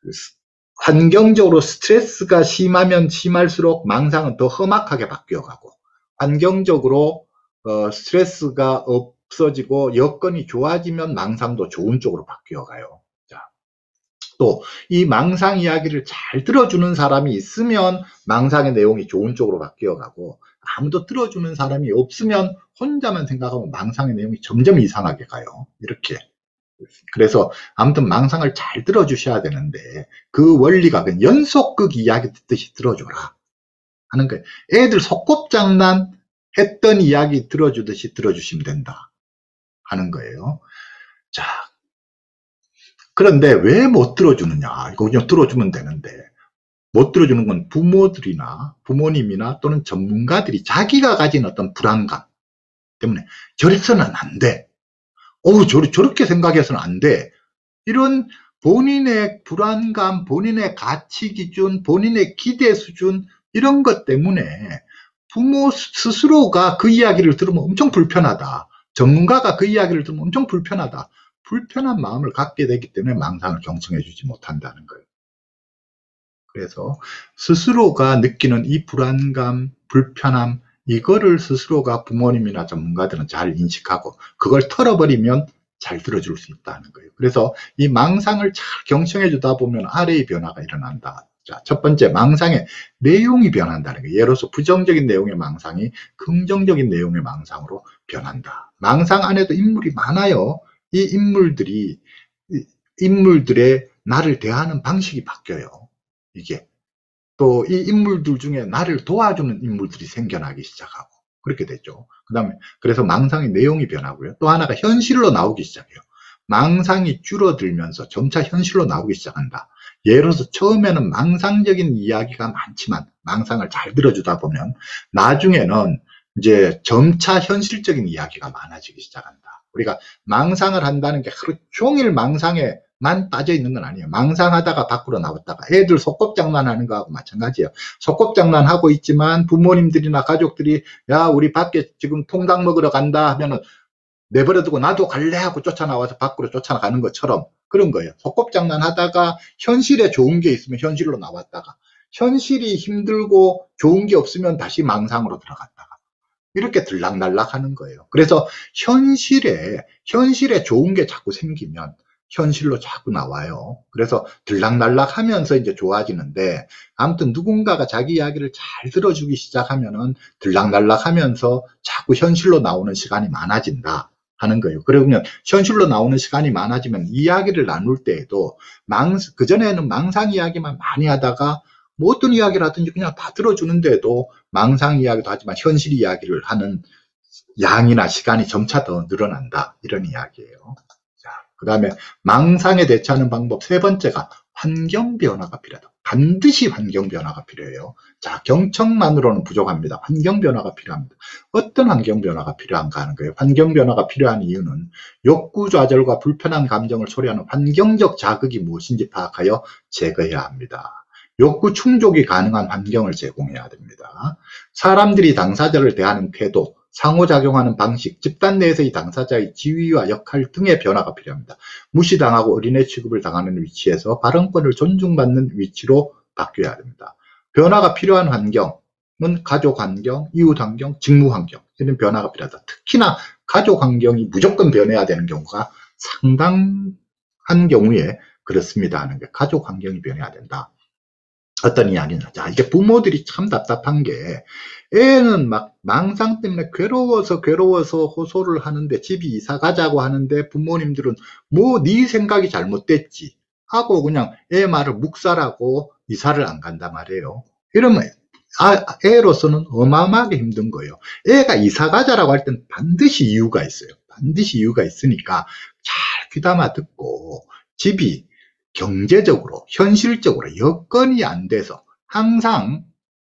환경적으로 스트레스가 심하면 심할수록 망상은 더 험악하게 바뀌어가고 환경적으로 어, 스트레스가 없어지고 여건이 좋아지면 망상도 좋은 쪽으로 바뀌어가요. 또 이 망상 이야기를 잘 들어주는 사람이 있으면 망상의 내용이 좋은 쪽으로 바뀌어가고 아무도 들어주는 사람이 없으면 혼자만 생각하면 망상의 내용이 점점 이상하게 가요. 이렇게. 그래서 아무튼 망상을 잘 들어주셔야 되는데 그 원리가 그냥 연속극 이야기 듣듯이 들어줘라 하는 거예요. 애들 소꿉장난 했던 이야기 들어주듯이 들어주시면 된다 하는 거예요. 자, 그런데 왜 못 들어주느냐. 이거 그냥 들어주면 되는데 못 들어주는 건 부모들이나 부모님이나 또는 전문가들이 자기가 가진 어떤 불안감 때문에 저래서는 안 돼. 어우, 저, 저렇게 생각해서는 안 돼. 이런 본인의 불안감, 본인의 가치 기준, 본인의 기대 수준 이런 것 때문에 부모 스스로가 그 이야기를 들으면 엄청 불편하다. 전문가가 그 이야기를 들으면 엄청 불편하다. 불편한 마음을 갖게 되기 때문에 망상을 경청해 주지 못한다는 거예요. 그래서 스스로가 느끼는 이 불안감, 불편함 이거를 스스로가 부모님이나 전문가들은 잘 인식하고 그걸 털어버리면 잘 들어줄 수 있다는 거예요. 그래서 이 망상을 잘 경청해 주다 보면 아래의 변화가 일어난다. 자, 첫 번째, 망상의 내용이 변한다는 거예요. 예를 들어서 부정적인 내용의 망상이 긍정적인 내용의 망상으로 변한다. 망상 안에도 인물이 많아요. 이 인물들이 인물들의 나를 대하는 방식이 바뀌어요. 이게 또 이 인물들 중에 나를 도와주는 인물들이 생겨나기 시작하고 그렇게 됐죠. 그 다음에 그래서 망상의 내용이 변하고요. 또 하나가 현실로 나오기 시작해요. 망상이 줄어들면서 점차 현실로 나오기 시작한다. 예를 들어서 처음에는 망상적인 이야기가 많지만 망상을 잘 들어주다 보면 나중에는 이제 점차 현실적인 이야기가 많아지기 시작한다. 우리가 망상을 한다는 게 하루 종일 망상에만 빠져 있는 건 아니에요. 망상하다가 밖으로 나왔다가 애들 소꿉장난하는 거하고 마찬가지예요. 소꿉장난하고 있지만 부모님들이나 가족들이 야 우리 밖에 지금 통닭 먹으러 간다 하면은 내버려두고 나도 갈래 하고 쫓아나와서 밖으로 쫓아나가는 것처럼 그런 거예요. 소꿉장난하다가 현실에 좋은 게 있으면 현실로 나왔다가 현실이 힘들고 좋은 게 없으면 다시 망상으로 들어갔다가 이렇게 들락날락 하는 거예요. 그래서 현실에, 현실에 좋은 게 자꾸 생기면 현실로 자꾸 나와요. 그래서 들락날락 하면서 이제 좋아지는데 아무튼 누군가가 자기 이야기를 잘 들어주기 시작하면은 들락날락 하면서 자꾸 현실로 나오는 시간이 많아진다 하는 거예요. 그러면 현실로 나오는 시간이 많아지면 이야기를 나눌 때에도 망, 그전에는 망상 이야기만 많이 하다가 뭐 어떤 이야기를 하든지 그냥 다 들어주는데도 망상 이야기도 하지만 현실 이야기를 하는 양이나 시간이 점차 더 늘어난다. 이런 이야기예요. 자, 그 다음에 망상에 대처하는 방법 세 번째가 환경 변화가 필요하다. 반드시 환경 변화가 필요해요. 자, 경청만으로는 부족합니다. 환경 변화가 필요합니다. 어떤 환경 변화가 필요한가 하는 거예요. 환경 변화가 필요한 이유는 욕구 좌절과 불편한 감정을 초래하는 환경적 자극이 무엇인지 파악하여 제거해야 합니다. 욕구 충족이 가능한 환경을 제공해야 됩니다. 사람들이 당사자를 대하는 태도, 상호작용하는 방식, 집단 내에서의 당사자의 지위와 역할 등의 변화가 필요합니다. 무시당하고 어린애 취급을 당하는 위치에서 발언권을 존중받는 위치로 바뀌어야 됩니다. 변화가 필요한 환경은 가족 환경, 이웃 환경, 직무 환경 이런 변화가 필요하다. 특히나 가족 환경이 무조건 변해야 되는 경우가 상당한 경우에 그렇습니다 하는 게 가족 환경이 변해야 된다. 어떤 이야기냐. 자, 이게 부모들이 참 답답한 게 애는 막 망상 때문에 괴로워서 괴로워서 호소를 하는데 집이 이사 가자고 하는데 부모님들은 뭐 네 생각이 잘못됐지 하고 그냥 애 말을 묵살하고 이사를 안 간단 말이에요. 이러면 아, 애로서는 어마어마하게 힘든 거예요. 애가 이사 가자라고 할 땐 반드시 이유가 있어요. 반드시 이유가 있으니까 잘 귀담아 듣고 집이 경제적으로 현실적으로 여건이 안 돼서 항상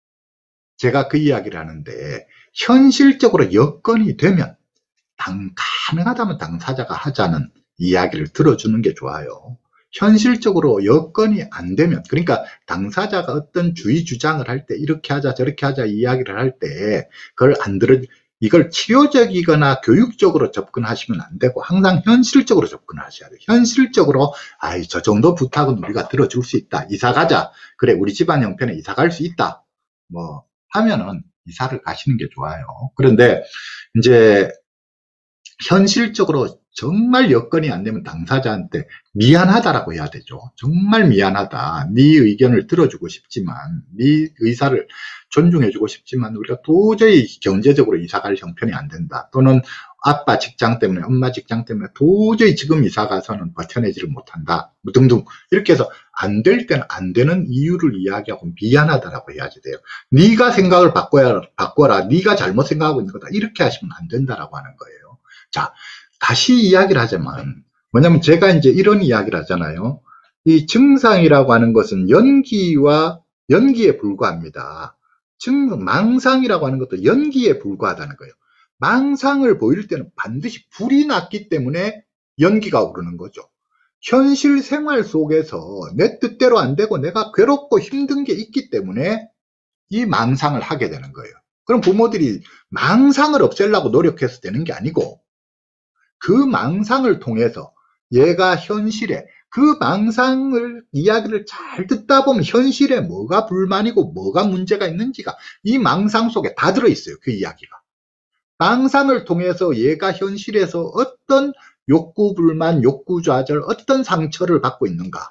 제가 그 이야기를 하는데 현실적으로 여건이 되면 당, 가능하다면 당사자가 하자는 이야기를 들어주는 게 좋아요. 현실적으로 여건이 안 되면 그러니까 당사자가 어떤 주의 주장을 할 때 이렇게 하자 저렇게 하자 이야기를 할 때 그걸 안 들어 이걸 치료적이거나 교육적으로 접근하시면 안 되고 항상 현실적으로 접근하셔야 돼요. 현실적으로 아이 저 정도 부탁은 우리가 들어줄 수 있다. 이사 가자. 그래 우리 집안 형편에 이사 갈 수 있다. 뭐 하면은 이사를 가시는 게 좋아요. 그런데 이제 현실적으로 정말 여건이 안 되면 당사자한테 미안하다라고 해야 되죠. 정말 미안하다. 네 의견을 들어주고 싶지만 네 의사를 존중해주고 싶지만 우리가 도저히 경제적으로 이사갈 형편이 안 된다. 또는 아빠 직장 때문에 엄마 직장 때문에 도저히 지금 이사 가서는 버텨내지를 못한다. 뭐 등등 이렇게 해서 안 될 때는 안 되는 이유를 이야기하고 미안하다라고 해야지 돼요. 네가 생각을 바꿔야, 바꿔라. 네가 잘못 생각하고 있는 거다. 이렇게 하시면 안 된다라고 하는 거예요. 자, 다시 이야기를 하자면 뭐냐면 제가 이제 이런 이야기를 하잖아요. 이 증상이라고 하는 것은 연기와 연기에 불과합니다. 증, 망상이라고 하는 것도 연기에 불과하다는 거예요. 망상을 보일 때는 반드시 불이 났기 때문에 연기가 오르는 거죠. 현실 생활 속에서 내 뜻대로 안 되고 내가 괴롭고 힘든 게 있기 때문에 이 망상을 하게 되는 거예요. 그럼 부모들이 망상을 없애려고 노력해서 되는 게 아니고 그 망상을 통해서 얘가 현실에 그 망상을 이야기를 잘 듣다 보면 현실에 뭐가 불만이고 뭐가 문제가 있는지가 이 망상 속에 다 들어있어요. 그 이야기가. 망상을 통해서 얘가 현실에서 어떤 욕구 불만, 욕구 좌절, 어떤 상처를 받고 있는가를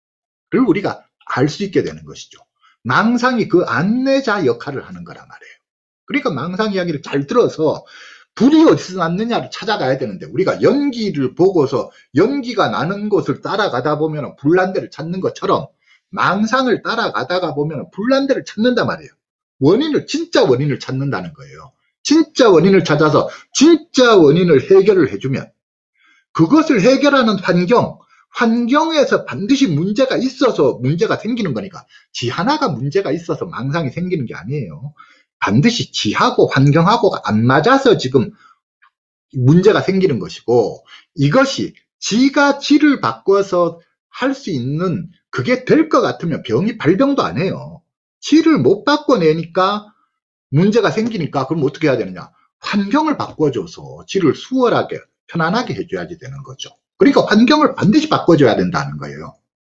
우리가 알 수 있게 되는 것이죠. 망상이 그 안내자 역할을 하는 거란 말이에요. 그러니까 망상 이야기를 잘 들어서 불이 어디서 났느냐를 찾아가야 되는데 우리가 연기를 보고서 연기가 나는 곳을 따라가다 보면 불난데를 찾는 것처럼 망상을 따라가다가 보면 불난데를 찾는단 말이에요. 원인을 진짜 원인을 찾는다는 거예요. 진짜 원인을 찾아서 진짜 원인을 해결을 해주면 그것을 해결하는 환경, 환경에서 반드시 문제가 있어서 문제가 생기는 거니까 지 하나가 문제가 있어서 망상이 생기는 게 아니에요. 반드시 지하고 환경하고가 안 맞아서 지금 문제가 생기는 것이고 이것이 지가 지를 바꿔서 할 수 있는 그게 될 것 같으면 병이 발병도 안 해요. 지를 못 바꿔내니까 문제가 생기니까 그럼 어떻게 해야 되느냐. 환경을 바꿔줘서 지를 수월하게 편안하게 해줘야지 되는 거죠. 그러니까 환경을 반드시 바꿔줘야 된다는 거예요.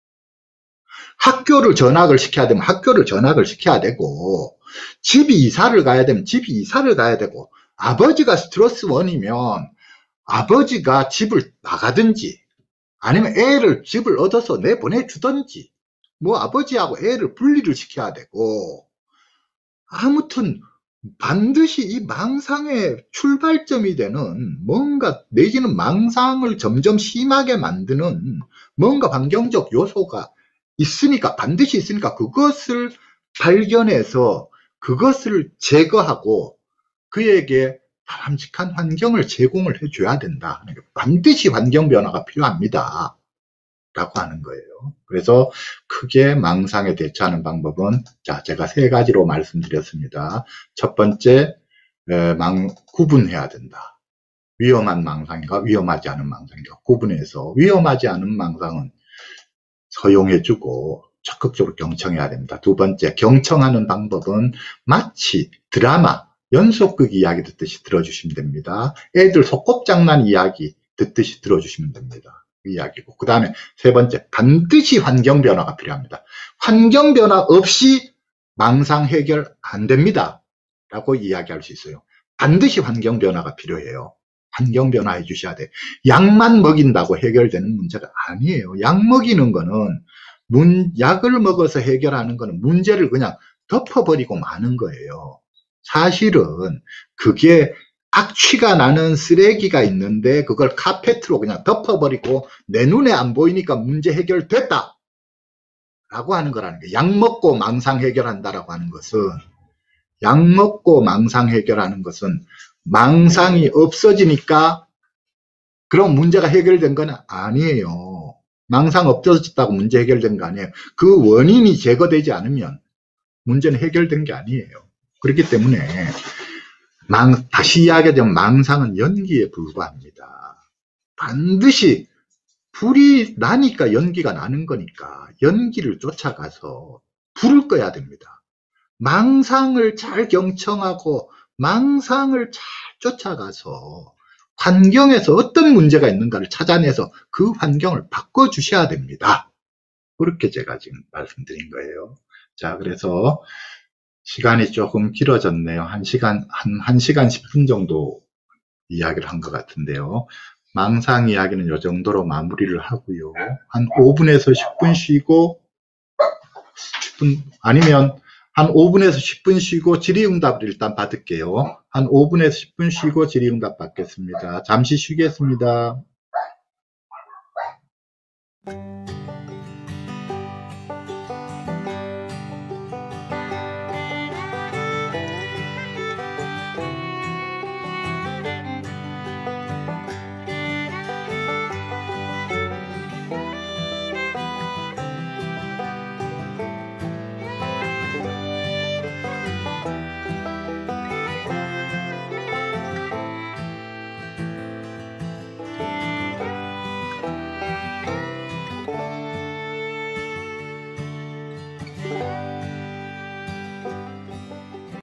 학교를 전학을 시켜야 되면 학교를 전학을 시켜야 되고 집이 이사를 가야 되면 집이 이사를 가야 되고 아버지가 스트레스 원이면 아버지가 집을 나가든지 아니면 애를 집을 얻어서 내보내주든지 뭐 아버지하고 애를 분리를 시켜야 되고 아무튼 반드시 이 망상의 출발점이 되는 뭔가 내지는 망상을 점점 심하게 만드는 뭔가 환경적 요소가 있으니까 반드시 있으니까 그것을 발견해서 그것을 제거하고 그에게 바람직한 환경을 제공을 해줘야 된다. 반드시 환경 변화가 필요합니다. 라고 하는 거예요. 그래서 크게 망상에 대처하는 방법은, 자, 제가 세 가지로 말씀드렸습니다. 첫 번째, 에, 망, 구분해야 된다. 위험한 망상인가 위험하지 않은 망상인가 구분해서, 위험하지 않은 망상은 서용해주고 적극적으로 경청해야 됩니다. 두 번째, 경청하는 방법은 마치 드라마, 연속극 이야기 듣듯이 들어주시면 됩니다. 애들 소꿉장난 이야기 듣듯이 들어주시면 됩니다. 그 이야기고, 그 다음에 세 번째, 반드시 환경 변화가 필요합니다. 환경 변화 없이 망상 해결 안 됩니다. 라고 이야기할 수 있어요. 반드시 환경 변화가 필요해요. 환경 변화해 주셔야 돼. 약만 먹인다고 해결되는 문제가 아니에요. 약 먹이는 거는, 문, 약을 먹어서 해결하는 거는 문제를 그냥 덮어버리고 마는 거예요. 사실은 그게 악취가 나는 쓰레기가 있는데 그걸 카페트로 그냥 덮어버리고 내 눈에 안 보이니까 문제 해결됐다 라고 하는 거라는 거예요. 약 먹고 망상 해결한다라고 하는 것은, 약 먹고 망상 해결하는 것은 망상이 없어지니까 그런 문제가 해결된 건 아니에요. 망상 없어졌다고 문제 해결된 거 아니에요. 그 원인이 제거되지 않으면 문제는 해결된 게 아니에요. 그렇기 때문에 망, 다시 이야기하자면 망상은 연기에 불과합니다. 반드시 불이 나니까 연기가 나는 거니까 연기를 쫓아가서 불을 꺼야 됩니다. 망상을 잘 경청하고 망상을 잘 쫓아가서 환경에서 어떤 문제가 있는가를 찾아내서 그 환경을 바꿔주셔야 됩니다. 그렇게 제가 지금 말씀드린 거예요. 자, 그래서 시간이 조금 길어졌네요. 한 시간, 한, 한 시간 십 분 정도 이야기를 한 것 같은데요. 망상 이야기는 이 정도로 마무리를 하고요. 한 오 분에서 십 분 쉬고, 십 분, 아니면 한 오 분에서 십 분 쉬고 질의응답을 일단 받을게요. 한 오 분에서 십 분 쉬고 질의응답 받겠습니다. 잠시 쉬겠습니다.